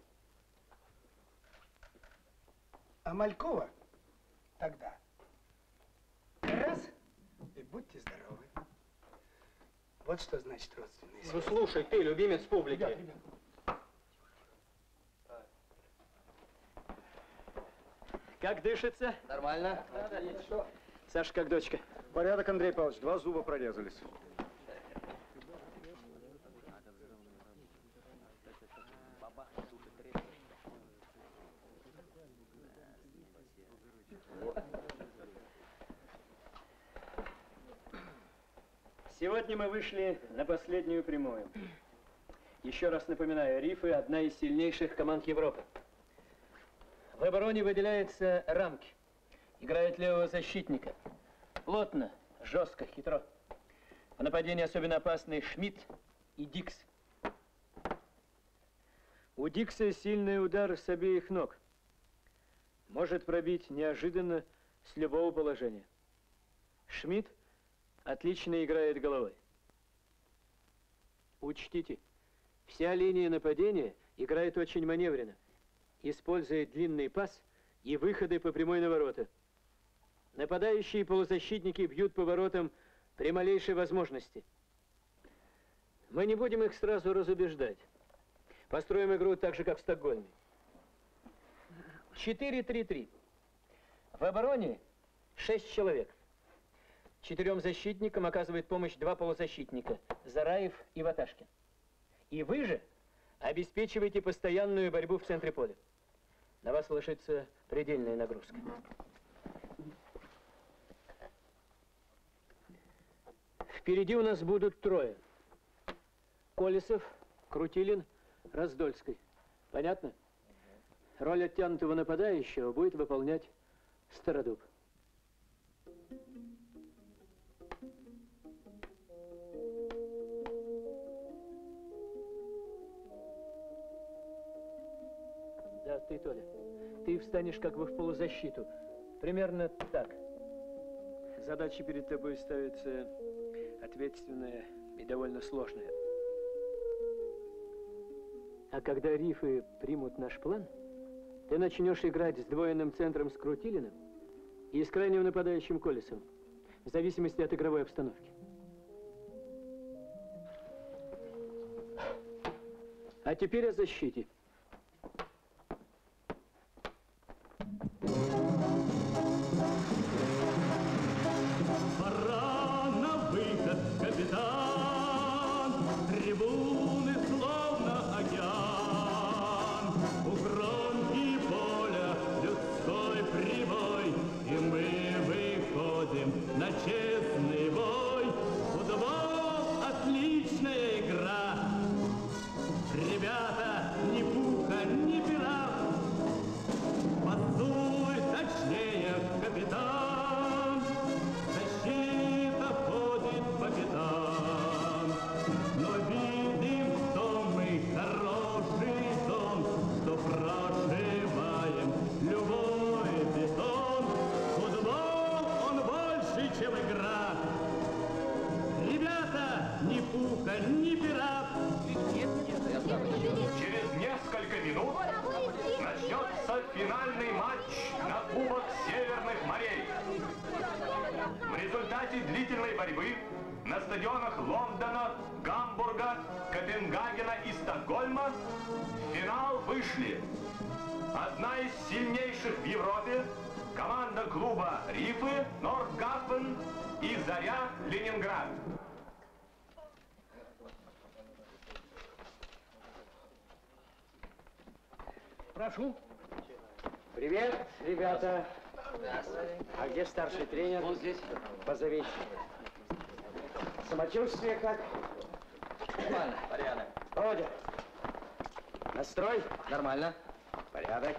А Малькова тогда раз и будьте здоровы. Вот что значит родственные связи. Ну слушай, ты, любимец публики. Ребят, ребят. Как дышится? Нормально. Саша, как дочка? Порядок, Андрей Павлович. Два зуба прорезались. Сегодня мы вышли на последнюю прямую. Еще раз напоминаю, Рифы – одна из сильнейших команд Европы. В обороне выделяется Рамки. Играет левого защитника. Плотно, жестко, хитро. В нападении особенно опасны Шмидт и Дикс. У Дикса сильный удар с обеих ног. Может пробить неожиданно с любого положения. Шмидт отлично играет головой. Учтите, вся линия нападения играет очень маневренно, используя длинный пас и выходы по прямой на ворота. Нападающие полузащитники бьют по воротам при малейшей возможности. Мы не будем их сразу разубеждать. Построим игру так же, как в Стокгольме. четыре три три. В обороне шесть человек. Четырем защитникам оказывает помощь два полузащитника – Зараев и Ваташкин. И вы же обеспечиваете постоянную борьбу в центре поля. На вас ложится предельная нагрузка. Впереди у нас будут трое. Колесов, Крутилин, Раздольский. Понятно? Роль оттянутого нападающего будет выполнять Стародуб. Да, ты, Толя. Ты встанешь как бы в полузащиту. Примерно так. Задача перед тобой ставится ответственная и довольно сложная. А когда Рифы примут наш план, ты начнешь играть с сдвоенным центром с Крутилиным и с крайним нападающим Колесовым, в зависимости от игровой обстановки. А теперь о защите. Пора на выход, капитан. Трибуны словно океан. У кромки поля людской прибой, и мы выходим на честный бой. Футбол — отличная игра. Ребята, ни пуха, ни пера. Пасуй точнее, капитан. Защита ходит по пятам. Но видим, что мы хороший сон, что прошиваем любой бетон. Футбол, он больше, чем игра. Ребята, ни пуха, ни пера. Через несколько минут начнется финальный матч на Кубок Северных морей. В результате длительной борьбы на стадионах Лондона, Гамбурга, Копенгагена и Стокгольма в финал вышли одна из сильнейших в Европе, команда клуба Рифы, Нордгафен и Заря Ленинград. Прошу. Привет, ребята. А где старший тренер? Он здесь. Позови. Самочувствие как? Нормально. Порядок. Володя, настрой? Нормально. Порядок.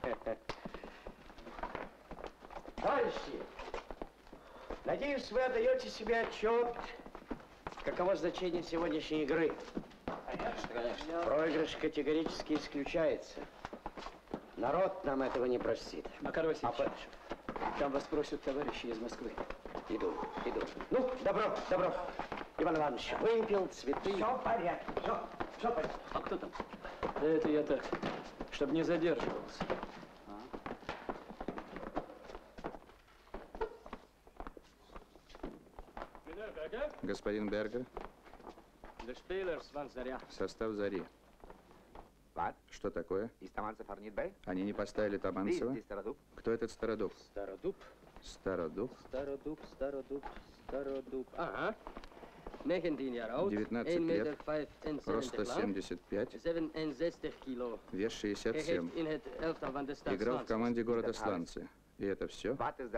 Товарищи, надеюсь, вы отдаете себе отчет, каково значение сегодняшней игры. Конечно, конечно. Проигрыш категорически исключается. Народ нам этого не простит. Макар Васильевич, там вас просят товарищи из Москвы. Иду, иду. Ну, добро, добро. Иван Иванович, выпил, цветы. Все в порядке, все, все в порядке. А кто там? Да это я так, чтобы не задерживался. Господин Бергер, состав Зари. Что такое? Они не поставили Таманцева? Кто этот Стародуб? Стародуб? Стародуб? Стародуб, Стародуб, Стародуб. Ага. девятнадцать лет, роста семьдесят пять, вес шестьдесят семь. Играл в команде города Сланцы. И это все?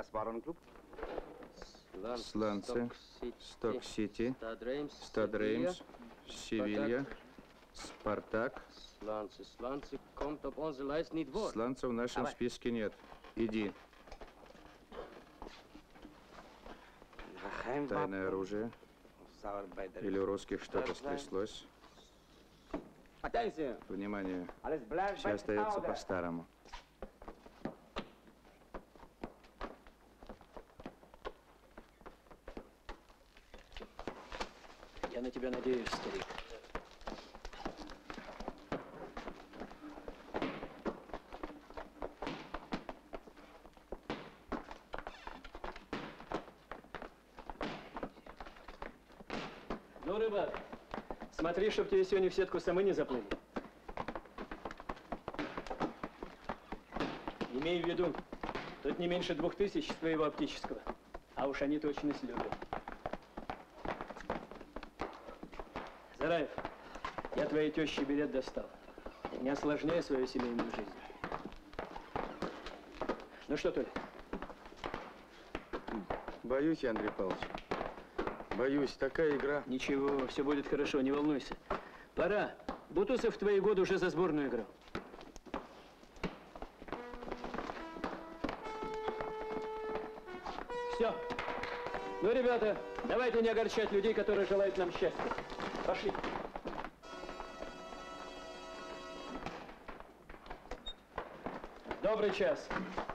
Сланцы, Сток-Сити, Стад Реймс, Севилья, Спартак. Сланца в нашем списке нет. Иди. Тайное оружие. Или у русских что-то стряслось. Внимание. Все остается по-старому. Я на тебя надеюсь, старик. Ну, рыбак, смотри, чтоб тебе сегодня в сетку самы не заплыли. Имей в виду, тут не меньше двух тысяч твоего оптического. А уж они точность любят. Зараев, я твоей теще билет достал. Не осложняй свою семейную жизнь. Ну что, Толя? Боюсь я, Андрей Павлович. Боюсь, такая игра. Ничего, все будет хорошо, не волнуйся. Пора. Бутусов в твои годы уже за сборную играл. Все. Ну, ребята, давайте не огорчать людей, которые желают нам счастья. Пошли. Добрый час.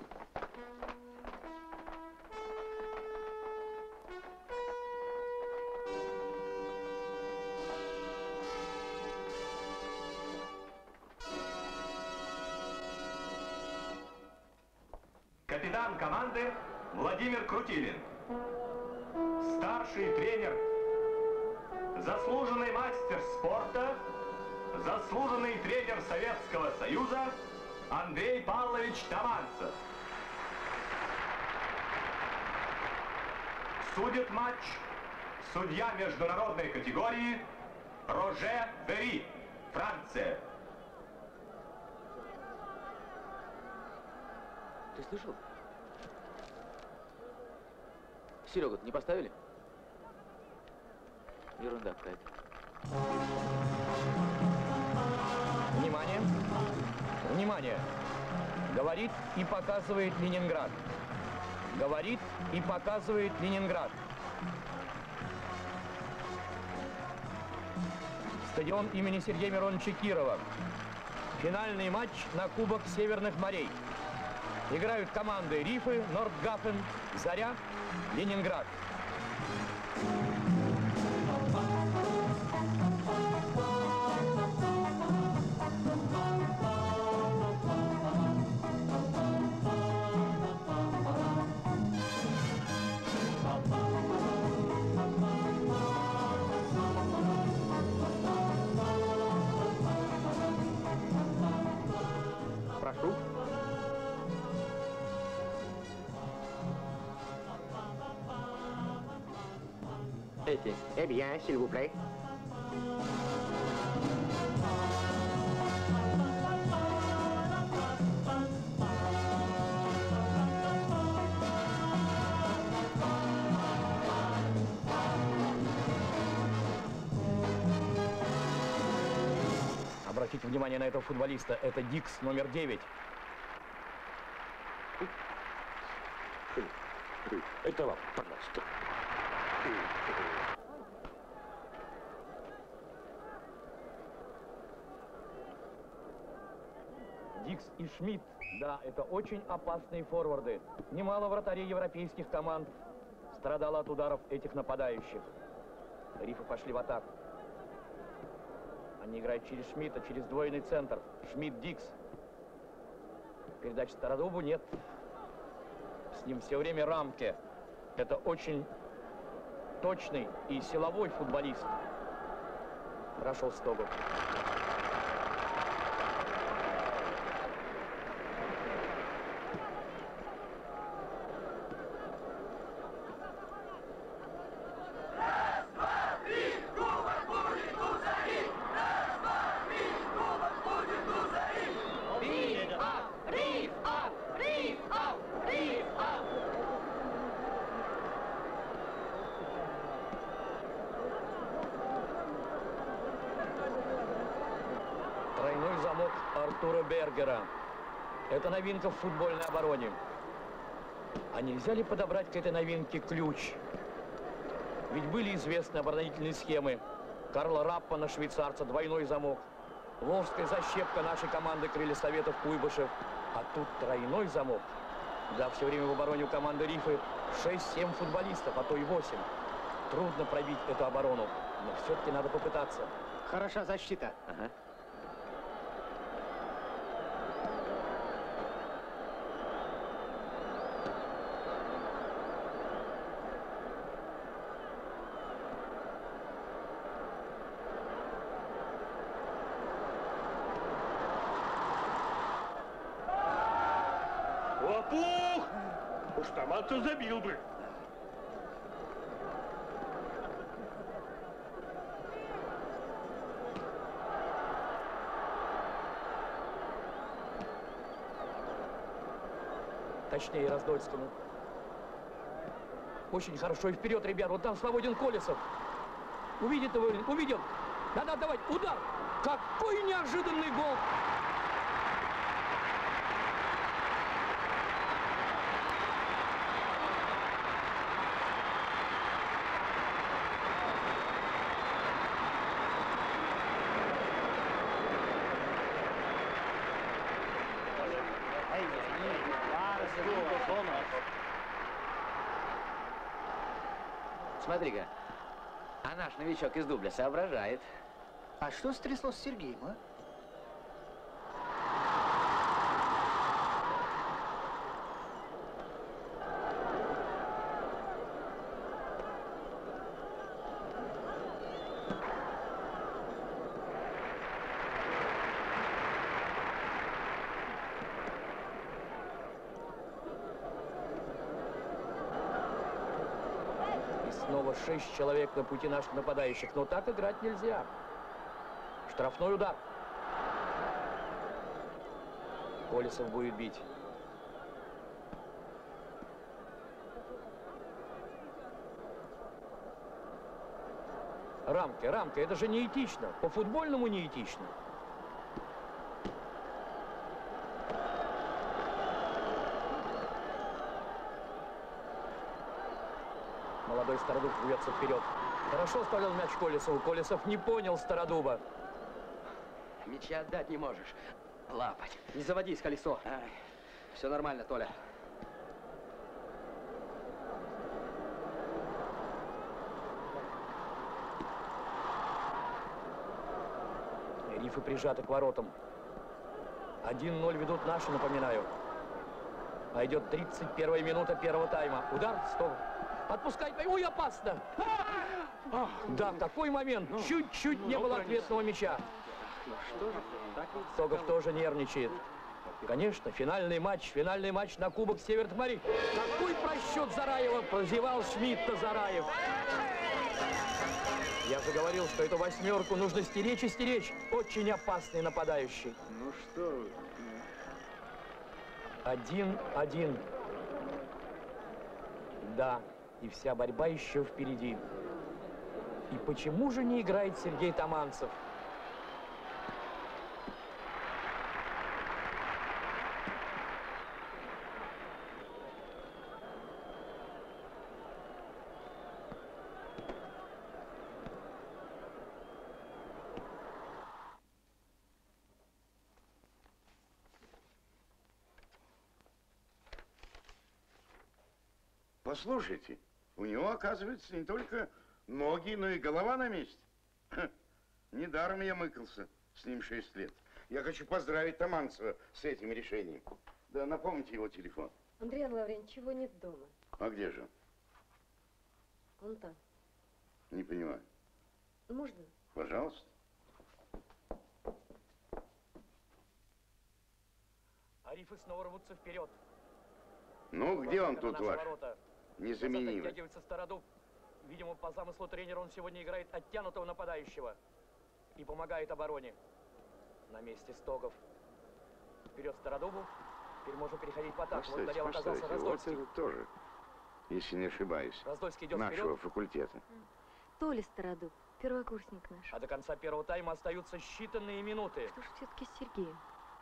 Капитан команды Владимир Крутилин. Старший тренер, заслуженный мастер спорта, заслуженный тренер Советского Союза Андрей Павлович Таманцев. Судит матч судья международной категории Роже Вери, Франция. Ты слышал? Серегу не поставили? Ерунда какая-то. Внимание! Внимание! Говорит и показывает Ленинград. Говорит и показывает Ленинград. Стадион имени Сергея Мироновича Кирова. Финальный матч на Кубок Северных морей. Играют команды Рифы, Нордгафен, Заря, Ленинград. Прошу. Эти. Eh bien, s'il vous plaît. Обратите внимание на этого футболиста. Это Дикс, номер девять. Это вам, пожалуйста. Дикс и Шмидт. Да, это очень опасные форварды. Немало вратарей европейских команд страдало от ударов этих нападающих. Рифы пошли в атаку. Они играют через Шмидта, через двойный центр. Шмидт-Дикс. Передача Стародубу нет. С ним все время Рамке. Это очень точный и силовой футболист. Прошел Стогов. Артура Бергера. Это новинка в футбольной обороне. А нельзя ли подобрать к этой новинке ключ? Ведь были известны оборонительные схемы. Карла Раппана, швейцарца, двойной замок. Волжская защепка нашей команды крылья Советов Куйбышев. А тут тройной замок. Да, все время в обороне у команды Рифы шесть-семь футболистов, а то и восемь. Трудно пробить эту оборону, но все-таки надо попытаться. Хороша защита. Ага. Лопух! Уж там-то забил бы. Точнее, Раздольскому. Очень хорошо. И вперед, ребят. Вот там свободен Колесов. Увидит его, увидел. Надо отдавать. Удар. Какой неожиданный гол. Смотри-ка, а наш новичок из дубля соображает. А что стряслось с Сергеем, а? Снова шесть человек на пути наших нападающих. Но так играть нельзя. Штрафной удар. Колесов будет бить. Рамка, рамка, это же неэтично. По-футбольному неэтично. Молодой Стародуб рвется вперед. Хорошо оставлял мяч Колесову. Колесов не понял Стародуба. Мяча отдать не можешь. Лапать. Не заводись, Колесо. Ай, все нормально, Толя. Рифы прижаты к воротам. один ноль ведут наши, напоминаю. А идет тридцать первая минута первого тайма. Удар, стоп. Отпускать. Ой, опасно. Да, такой момент. Чуть-чуть не было ответного мяча. Стогов тоже нервничает. Конечно, финальный матч, финальный матч на Кубок Северных морей. Какой просчет Зараева, прозевал Шмидта Зараев. Я же говорил, что эту восьмерку нужно стеречь и стеречь. Очень опасный нападающий. Ну что вы. Один-один. Да, и вся борьба еще впереди. И почему же не играет Сергей Таманцев? Послушайте, у него, оказывается, не только ноги, но и голова на месте. Ха, недаром я мыкался с ним шесть лет. Я хочу поздравить Таманцева с этим решением. Да, напомните его телефон. Андрей Лаврентьевич, его нет дома. А где же? Он там. Не понимаю. Можно? Пожалуйста. Арифы снова рвутся вперед. Ну, где он тут ваш? Ворота. Незаменимый. Оттягивается Стародуб. Видимо, по замыслу тренера он сегодня играет оттянутого нападающего. И помогает обороне. На месте Стогов. Вперед Стародубу. Теперь можно переходить в атаку. Вот налево оказался Раздольский. Вот это тоже, если не ошибаюсь, Раздольский идет нашего вперед. факультета. Толя Стародуб, первокурсник наш. А до конца первого тайма остаются считанные минуты. Что ж все-таки с Сергеем?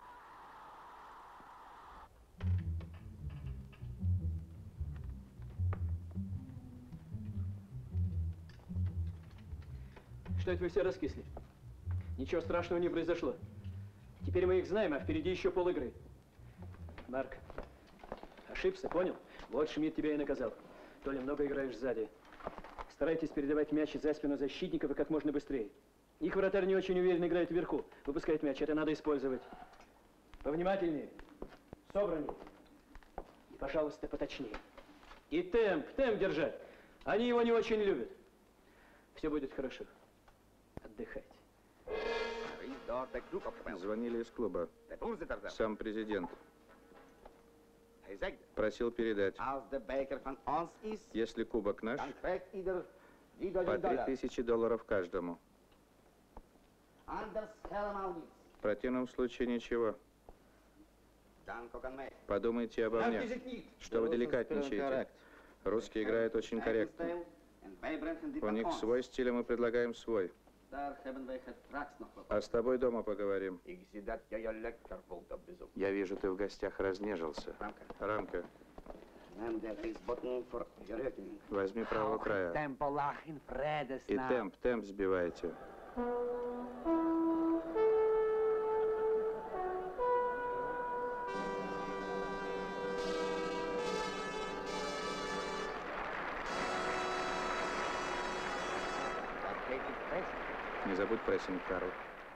Что это вы все раскисли? Ничего страшного не произошло. Теперь мы их знаем, а впереди еще полигры. Марк, ошибся, понял? Вот Шмидт тебя и наказал. Толя, много играешь сзади. Старайтесь передавать мяч за спину защитников и как можно быстрее. Их вратарь не очень уверенно играет вверху. Выпускает мяч, это надо использовать. Повнимательнее, собраннее. И, пожалуйста, поточнее. И темп, темп держать. Они его не очень любят. Все будет хорошо. Отдыхайте. Звонили из клуба. Сам президент. Просил передать. Если кубок наш, по три тысячи долларов каждому. В противном случае ничего. Подумайте обо мне. Что вы деликатничаете? Русские играют очень корректно. У них свой стиль, а мы предлагаем свой. А с тобой дома поговорим. Я вижу, ты в гостях разнежился. Рамка. Возьми правого края. И темп, темп сбивайте. Не забудь прессинг, Карл.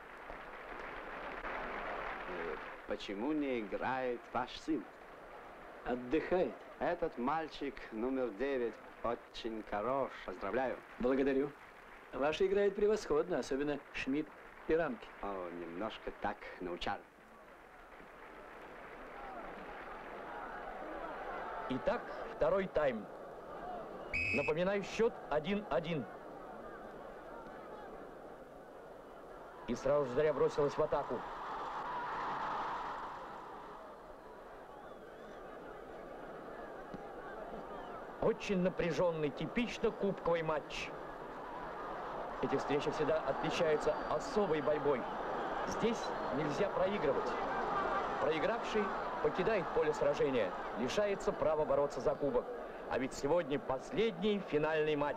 Почему не играет ваш сын? Отдыхает. Этот мальчик номер девять очень хорош. Поздравляю. Благодарю. Ваша играет превосходно, особенно Шмидт и Рамки. О, немножко так научал. Итак, второй тайм. Напоминаю, счет один-один. И сразу же Заря бросилась в атаку. Очень напряженный, типично кубковый матч. Эти встречи всегда отличаются особой борьбой. Здесь нельзя проигрывать. Проигравший покидает поле сражения, лишается права бороться за кубок. А ведь сегодня последний финальный матч.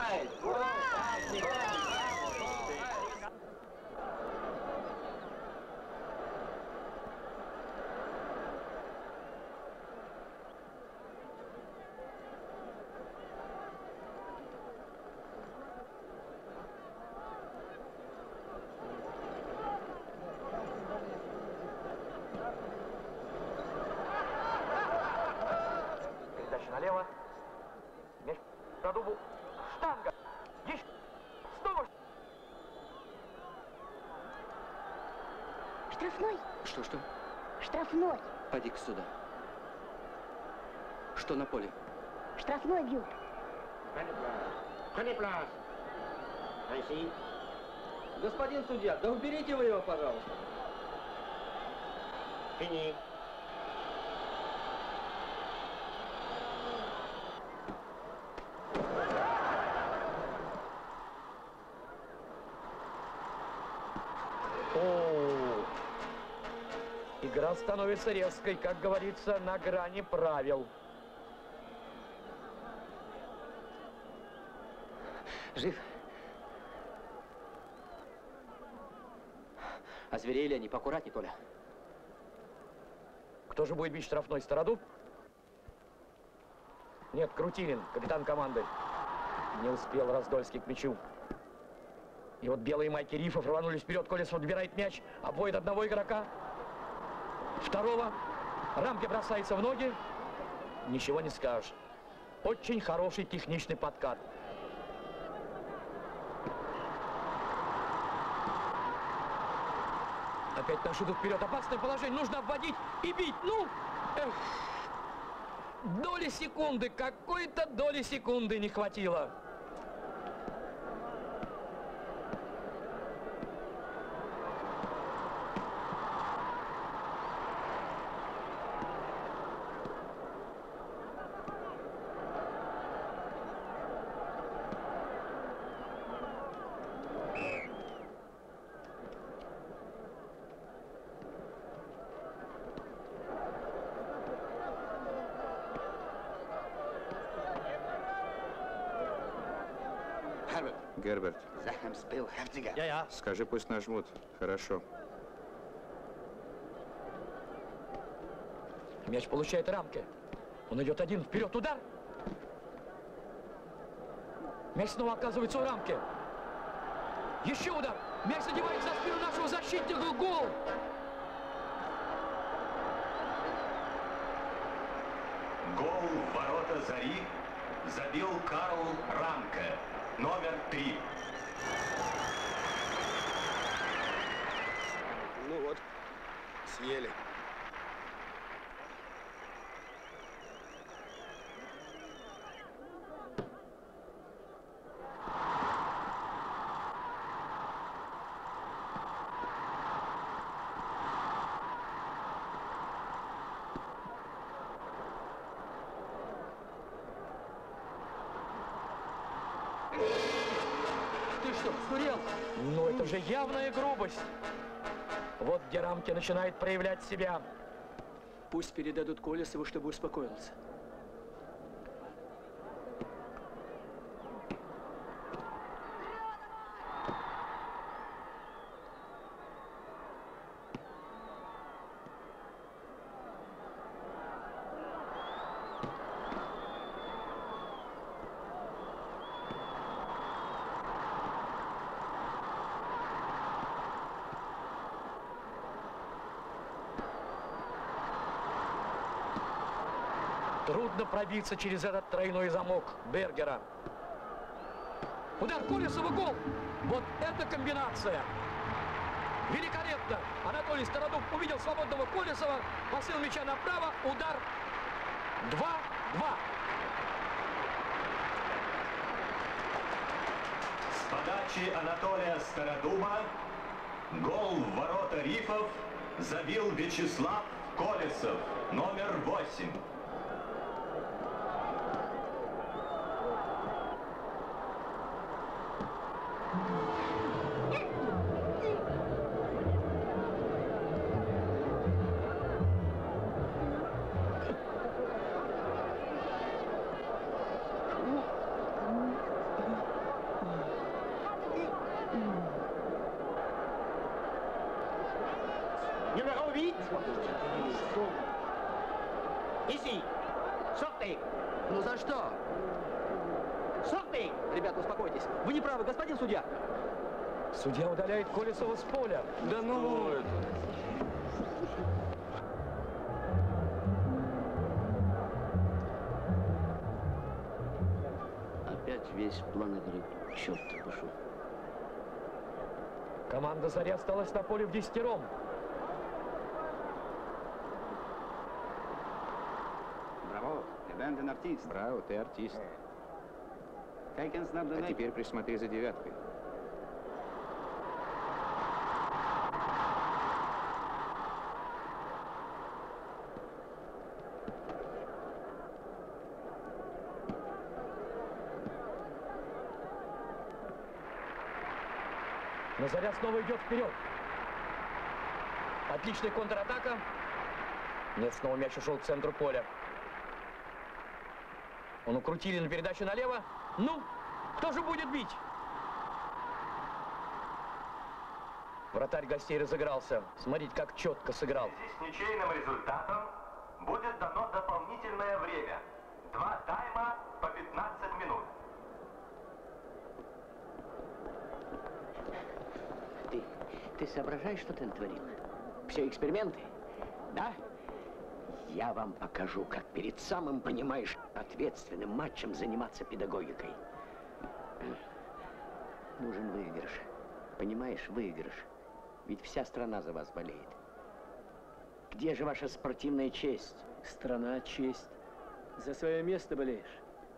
Налево. Мяч по дубу. Штанга. Есть. Снова. Штрафной. Что-что? Штрафной. Поди-ка сюда. Что на поле? Штрафной бьют. Господин судья, да уберите вы его, пожалуйста. Фини. О, игра становится резкой, как говорится, на грани правил. Жив? Озверели они, поаккуратней, Толя. Кто же будет бить штрафной? Стародуб? Нет, Крутилин, капитан команды. Не успел Раздольский к мячу. И вот белые майки Рифов рванулись вперед. Колесов отбирает мяч, обводит одного игрока. Второго. Рамке бросается в ноги. Ничего не скажешь. Очень хороший техничный подкат. Опять наши идут вперед. Опасное положение. Нужно обводить и бить. Ну! Эх. Доли секунды. Какой-то доли секунды не хватило. Герберт, скажи, пусть нажмут. Хорошо. Мяч получает Рамке. Он идет один вперед. Удар. Мяч снова оказывается у Рамки. Еще удар. Мяч задевает за спину нашего защитника. Гол. Гол в ворота Зари забил Карл Рамке, номер три. Ну вот, съели. Ну, это же явная грубость. Вот где Рамке начинает проявлять себя. Пусть передадут Колесову, чтобы успокоился. Трудно пробиться через этот тройной замок Бергера. Удар Колесова, гол! Вот эта комбинация! Великолепно! Анатолий Стародуб увидел свободного Колесова, посыл мяча направо, удар два-два. С подачи Анатолия Стародуба гол в ворота Рифов забил Вячеслав Колесов, номер восемь. Numéro huit. Ici. Sortez. Ну за что? Sortez. Ребята, успокойтесь. Вы не правы, господин судья. Судья удаляет Колесова с поля. Да ну... это... Опять весь план игры к черту пошел. Команда «Зари» осталась на поле в десятером. Браво, ты артист. А теперь присмотри за девяткой. Но «Заря» снова идет вперед. Отличная контратака. Нет, снова мяч ушел к центру поля. Он укрутили на передачу налево. Ну, кто же будет бить? Вратарь гостей разыгрался. Смотрите, как четко сыграл. Здесь с ничейным результатом будет дано дополнительное время. Два тайма Ты соображаешь, что ты натворил? Все эксперименты? Да? Я вам покажу, как перед самым, понимаешь, ответственным матчем заниматься педагогикой. Нужен выигрыш. Понимаешь, выигрыш. Ведь вся страна за вас болеет. Где же ваша спортивная честь? Страна, честь. За свое место болеешь.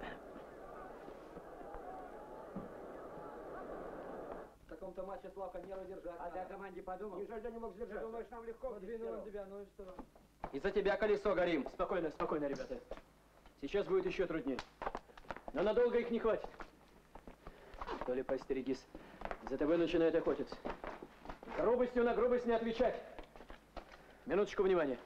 В таком-то матче Славка нервы держать. А ты о команде подумал? Неужели я не мог сдержать? Думаешь, нам легко? Подвинули тебя, ну и что? Из-за тебя колесо горим. Спокойно, спокойно, ребята. Сейчас будет еще труднее. Но надолго их не хватит. То ли постерегись. За тобой начинают охотиться. Грубостью на грубость не отвечать. Минуточку внимания.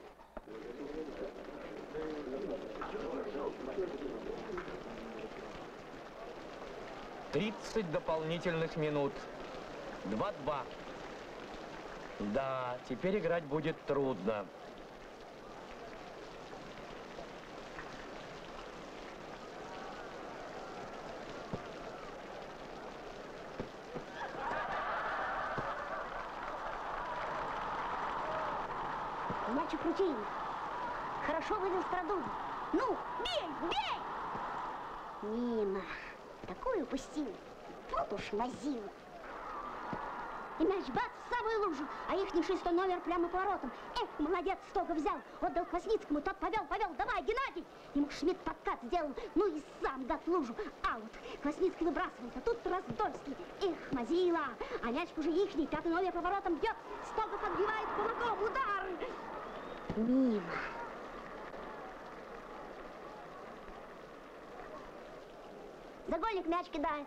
тридцать дополнительных минут. два-два. Да, теперь играть будет трудно. Мяч укрутили. Хорошо вывел Стародума. Ну, бей, бей! Мимо. Такую упустил. Вот уж мазила. И мяч бац в самую лужу, а ихний шестой номер прямо по воротам. Эх, молодец, Стога взял, отдал Квасницкому, тот повел, повел, давай, Геннадий! Ему Шмидт подкат сделал, ну и сам гад в лужу. Аут. Квасницкий выбрасывает, а тут Раздольский. Эх, мазила, а мяч уже ихний, пятый номер по воротам бьет. Стога подбивает кулаком, удар! Мимо. Загольник мяч кидает.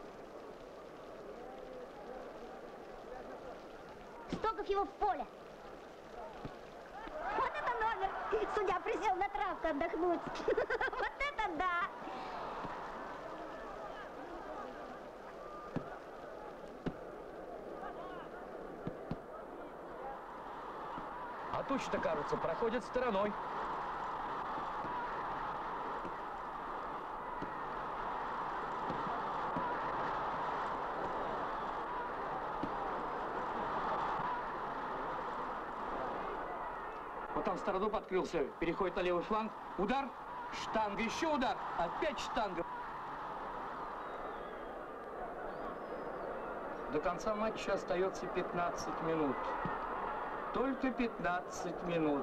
Стогов его в поле. Вот это номер. Судья присел на травку отдохнуть. Вот это да. А тучи-то, кажется, проходят стороной. Вот там Стародуб открылся, переходит на левый фланг. Удар, штанга, еще удар, опять штанга. До конца матча остается пятнадцать минут. Только пятнадцать минут.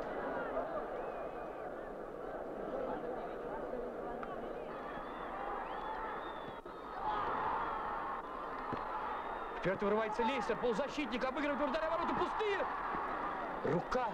Вперед вырывается Лейстер, полузащитник, обыгрывает вратаря, ворота пустые. Рука.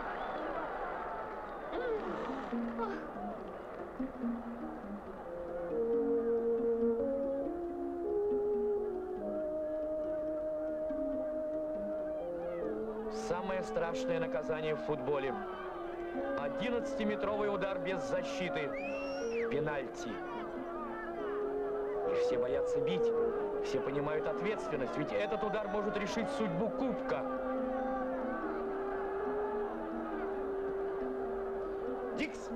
Самое страшное наказание в футболе. одиннадцатиметровый удар без защиты. Пенальти. И все боятся бить. Все понимают ответственность, ведь этот удар может решить судьбу кубка. Дикс!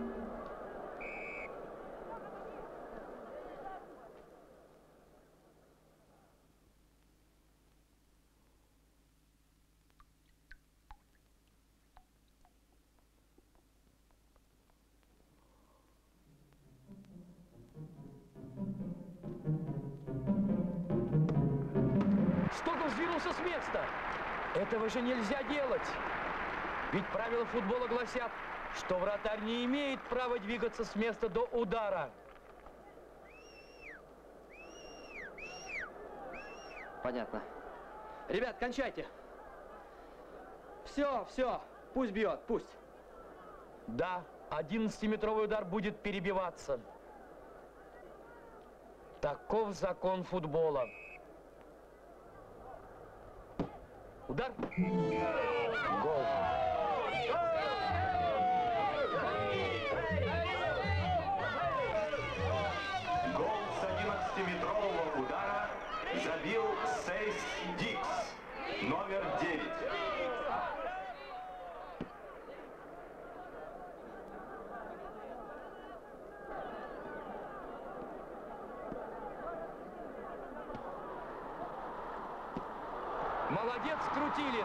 Стогов сдвинулся с места. Этого же нельзя делать. Ведь правила футбола гласят, что вратарь не имеет права двигаться с места до удара. Понятно. Ребят, кончайте. Все, все, пусть бьет, пусть. Да, одиннадцатиметровый удар будет перебиваться. Таков закон футбола. Удар. Гол. Гол с одиннадцатиметрового удара забил Сейс Дикс, номер девять. Молодец, Крутилин.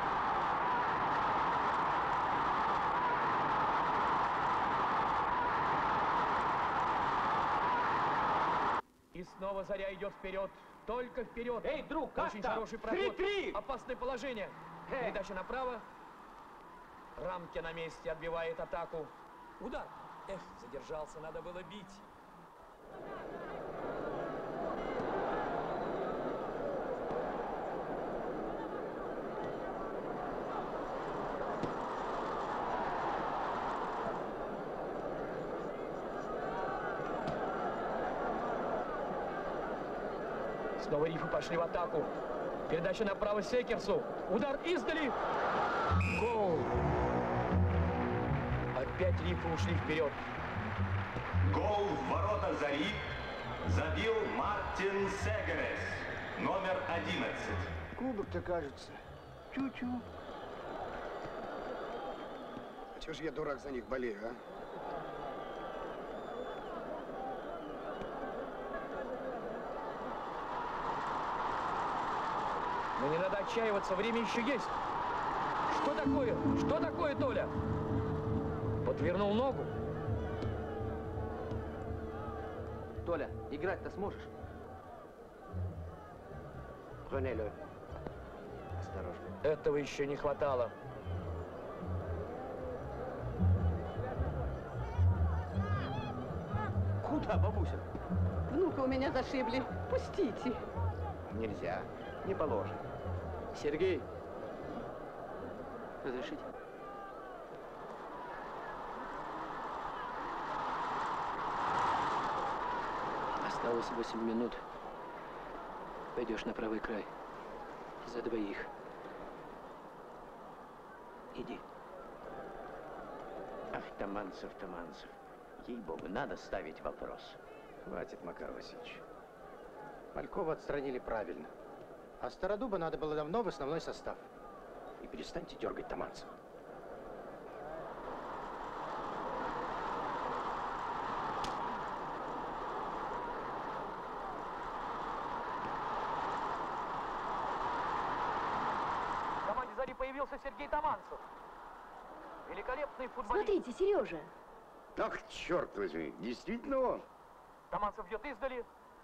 И снова Заря идет вперед. Только вперед. Эй, друг, как Очень там? хороший проход. три-три. Опасное положение. Эй. Передача направо. Рамке на месте отбивает атаку. Удар. Эх, задержался, надо было бить. Снова Рифы пошли в атаку. Передача направо Секерсу. Удар издали. Гол. Опять Рифы ушли вперед. Гол в ворота Зари забил Мартин Сегерес, номер одиннадцать. Кубок-то, кажется. Чу-чу. А чего ж я, дурак, за них болею, а? Но не надо отчаиваться, время еще есть. Что такое? Что такое, Толя? Подвернул ногу. Толя, играть-то сможешь? Ронелю. Осторожно. Этого еще не хватало. Куда, бабуся? Внука у меня зашибли. Пустите. Нельзя. Не положено. Сергей, разрешите? Осталось восемь минут. Пойдешь на правый край. За двоих. Иди. Ах, Таманцев, Таманцев. Ей-богу, надо ставить вопрос. Хватит, Макар Васильевич. Малькова отстранили правильно. А Стародуба надо было давно в основной состав. И перестаньте дергать Таманцева. В команде Зари появился Сергей Таманцев. Великолепный футболист. Смотрите, Сережа. Ах, черт возьми, действительно он. Таманцев бьет издали.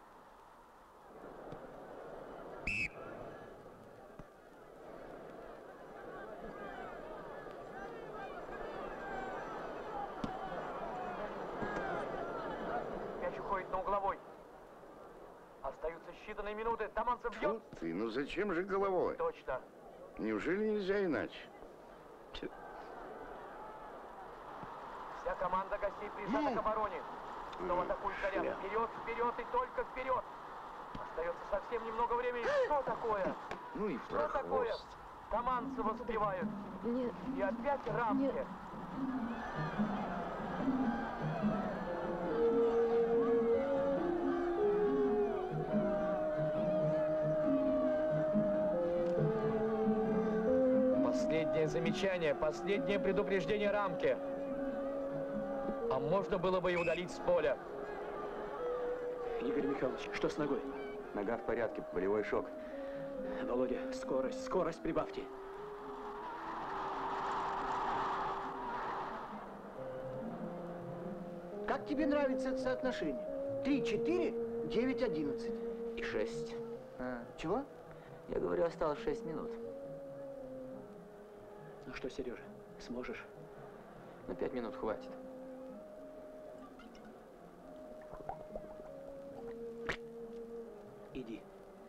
Мяч уходит на угловой. Остаются считанные минуты. Таманцев бьет. Фу ты, ну зачем же головой? Точно. Неужели нельзя иначе? Вся команда гостей прижата к обороне. Снова атакует Заря. Вперед, вперед и только вперед. Остается совсем немного времени. Что такое? Ну и Что такое? Таманцева сбивают. Нет. И опять Рамке. Нет. Последнее замечание, последнее предупреждение Рамке. А можно было бы и удалить с поля. Игорь Михайлович, что с ногой? Нога в порядке, болевой шок. Володя, скорость, скорость прибавьте. Как тебе нравится это соотношение? три-четыре, девять-одиннадцать. И шесть. А, чего? Я говорю, осталось шесть минут. Ну что, Сережа, сможешь? На пять минут хватит. Иди.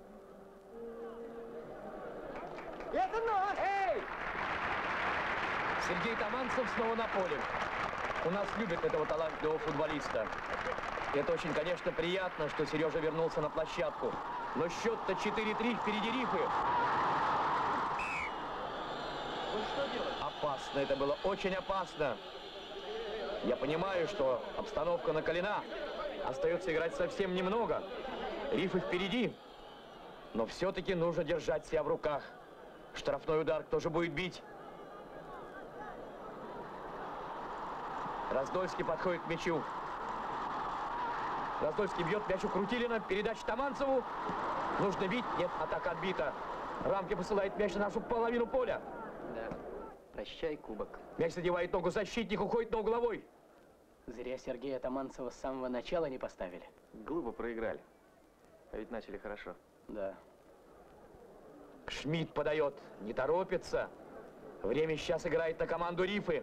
Это наш! Эй! Сергей Таманцев снова на поле. У нас любят этого талантливого футболиста. Это очень, конечно, приятно, что Сережа вернулся на площадку. Но счет-то четыре-три, впереди Рифы. Ну что делать? Опасно, это было очень опасно. Я понимаю, что обстановка накалена. Остается играть совсем немного. Рифы впереди. Но все-таки нужно держать себя в руках. Штрафной удар, кто же будет бить? Раздольский подходит к мячу. Раздольский бьет мяч у Крутилина. Передача Таманцеву. Нужно бить. Нет, атака отбита. Рамки посылает мяч на нашу половину поля. Да. Прощай, кубок. Мяч задевает ногу защитник, уходит на угловой. Зря Сергея Таманцева с самого начала не поставили. Глупо проиграли. А ведь начали хорошо. Да. Шмидт подает, не торопится. Время сейчас играет на команду Рифы.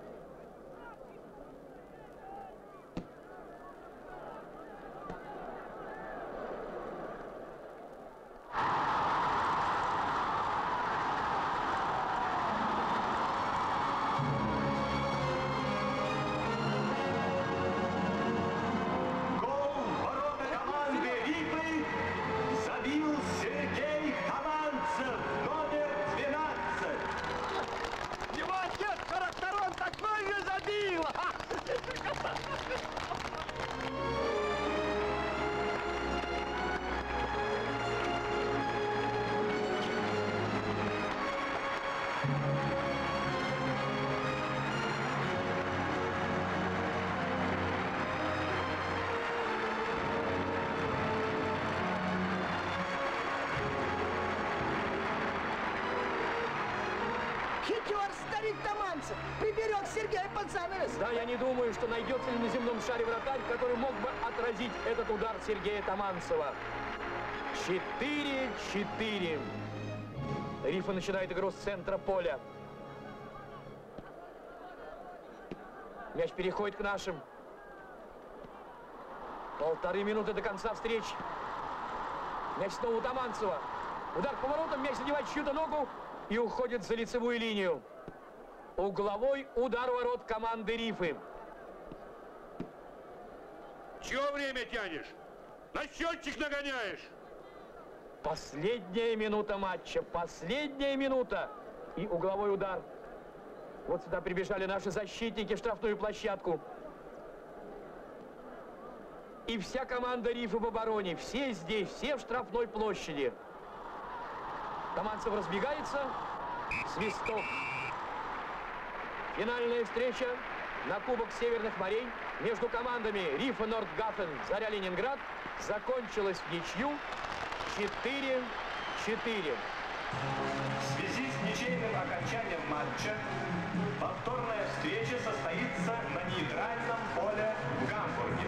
Приберег Сергея под занавес. Да, я не думаю, что найдется ли на земном шаре вратарь, который мог бы отразить этот удар Сергея Таманцева. четыре-четыре. Рифа начинает игру с центра поля. Мяч переходит к нашим. Полторы минуты до конца встречи. Мяч снова у Таманцева. Удар поворотом, мяч задевает чью-то ногу и уходит за лицевую линию. Угловой удар ворот команды Рифы. Чего время тянешь? На счетчик нагоняешь. Последняя минута матча. Последняя минута. И угловой удар. Вот сюда прибежали наши защитники в штрафную площадку. И вся команда Рифы в обороне. Все здесь, все в штрафной площади. Таманцев разбегается. Свисток. Финальная встреча на Кубок Северных морей между командами Рифа Нордгафен, Заря Ленинград закончилась в ничью четыре-четыре. В связи с ничейным окончанием матча повторная встреча состоится на нейтральном поле в Гамбурге.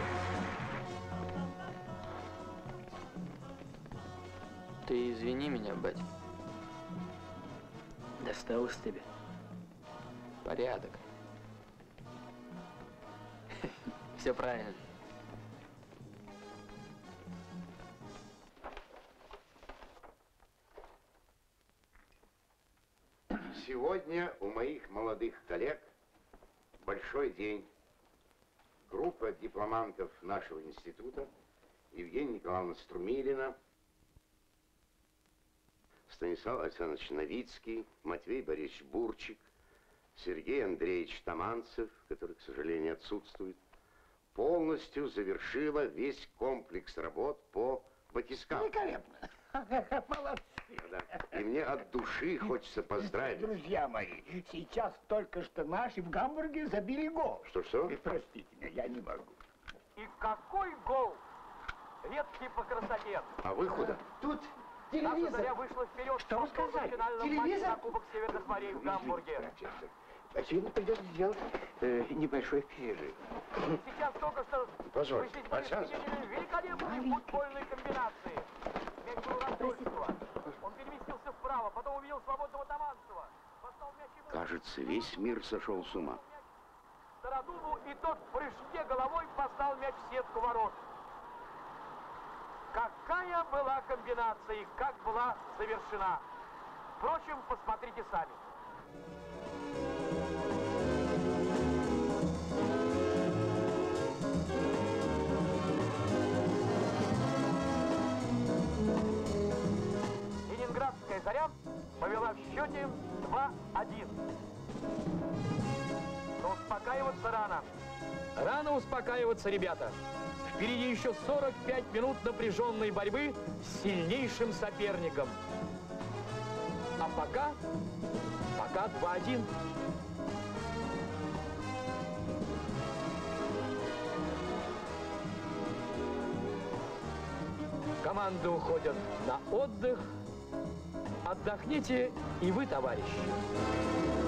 Ты извини меня, бать. Досталось тебе. Порядок. Все правильно. Сегодня у моих молодых коллег большой день. Группа дипломантов нашего института, Евгения Николаевна Струмилина, Станислав Александрович Новицкий, Матвей Борисович Бурчик, Сергей Андреевич Таманцев, который, к сожалению, отсутствует, полностью завершила весь комплекс работ по батискафу. Великолепно. Молодцы. Да. И мне от души хочется поздравить. Друзья мои, сейчас только что наши в Гамбурге забили гол. Что-что? И простите меня, я не могу. И какой гол! Редкий по красоте. А вы куда? Тут Наша телевизор. Заря вышла вперед. Что вы сказали? Финальном матче Телевизор? на Кубок Северных морей в Гамбурге. Профессор, очевидно, придется сделать э, небольшой перерыв. Сейчас только что Позвольте, вы здесь были Александр. свидетелями великолепной футбольной комбинации. Мяч был Раздольцева. Он переместился вправо, потом увидел свободного Таманцева. Послал мяч ему. Кажется, весь мир сошел с ума. Стародубу, и тот в прыжке головой послал мяч в сетку ворот. Какая была комбинация и как была завершена. Впрочем, посмотрите сами. Ленинградская Заря повела в счете два-один. Но успокаиваться рано. Рано успокаиваться, ребята. Впереди еще сорок пять минут напряженной борьбы с сильнейшим соперником. А пока, пока два-один. Команды уходят на отдых. Отдохните и вы, товарищи.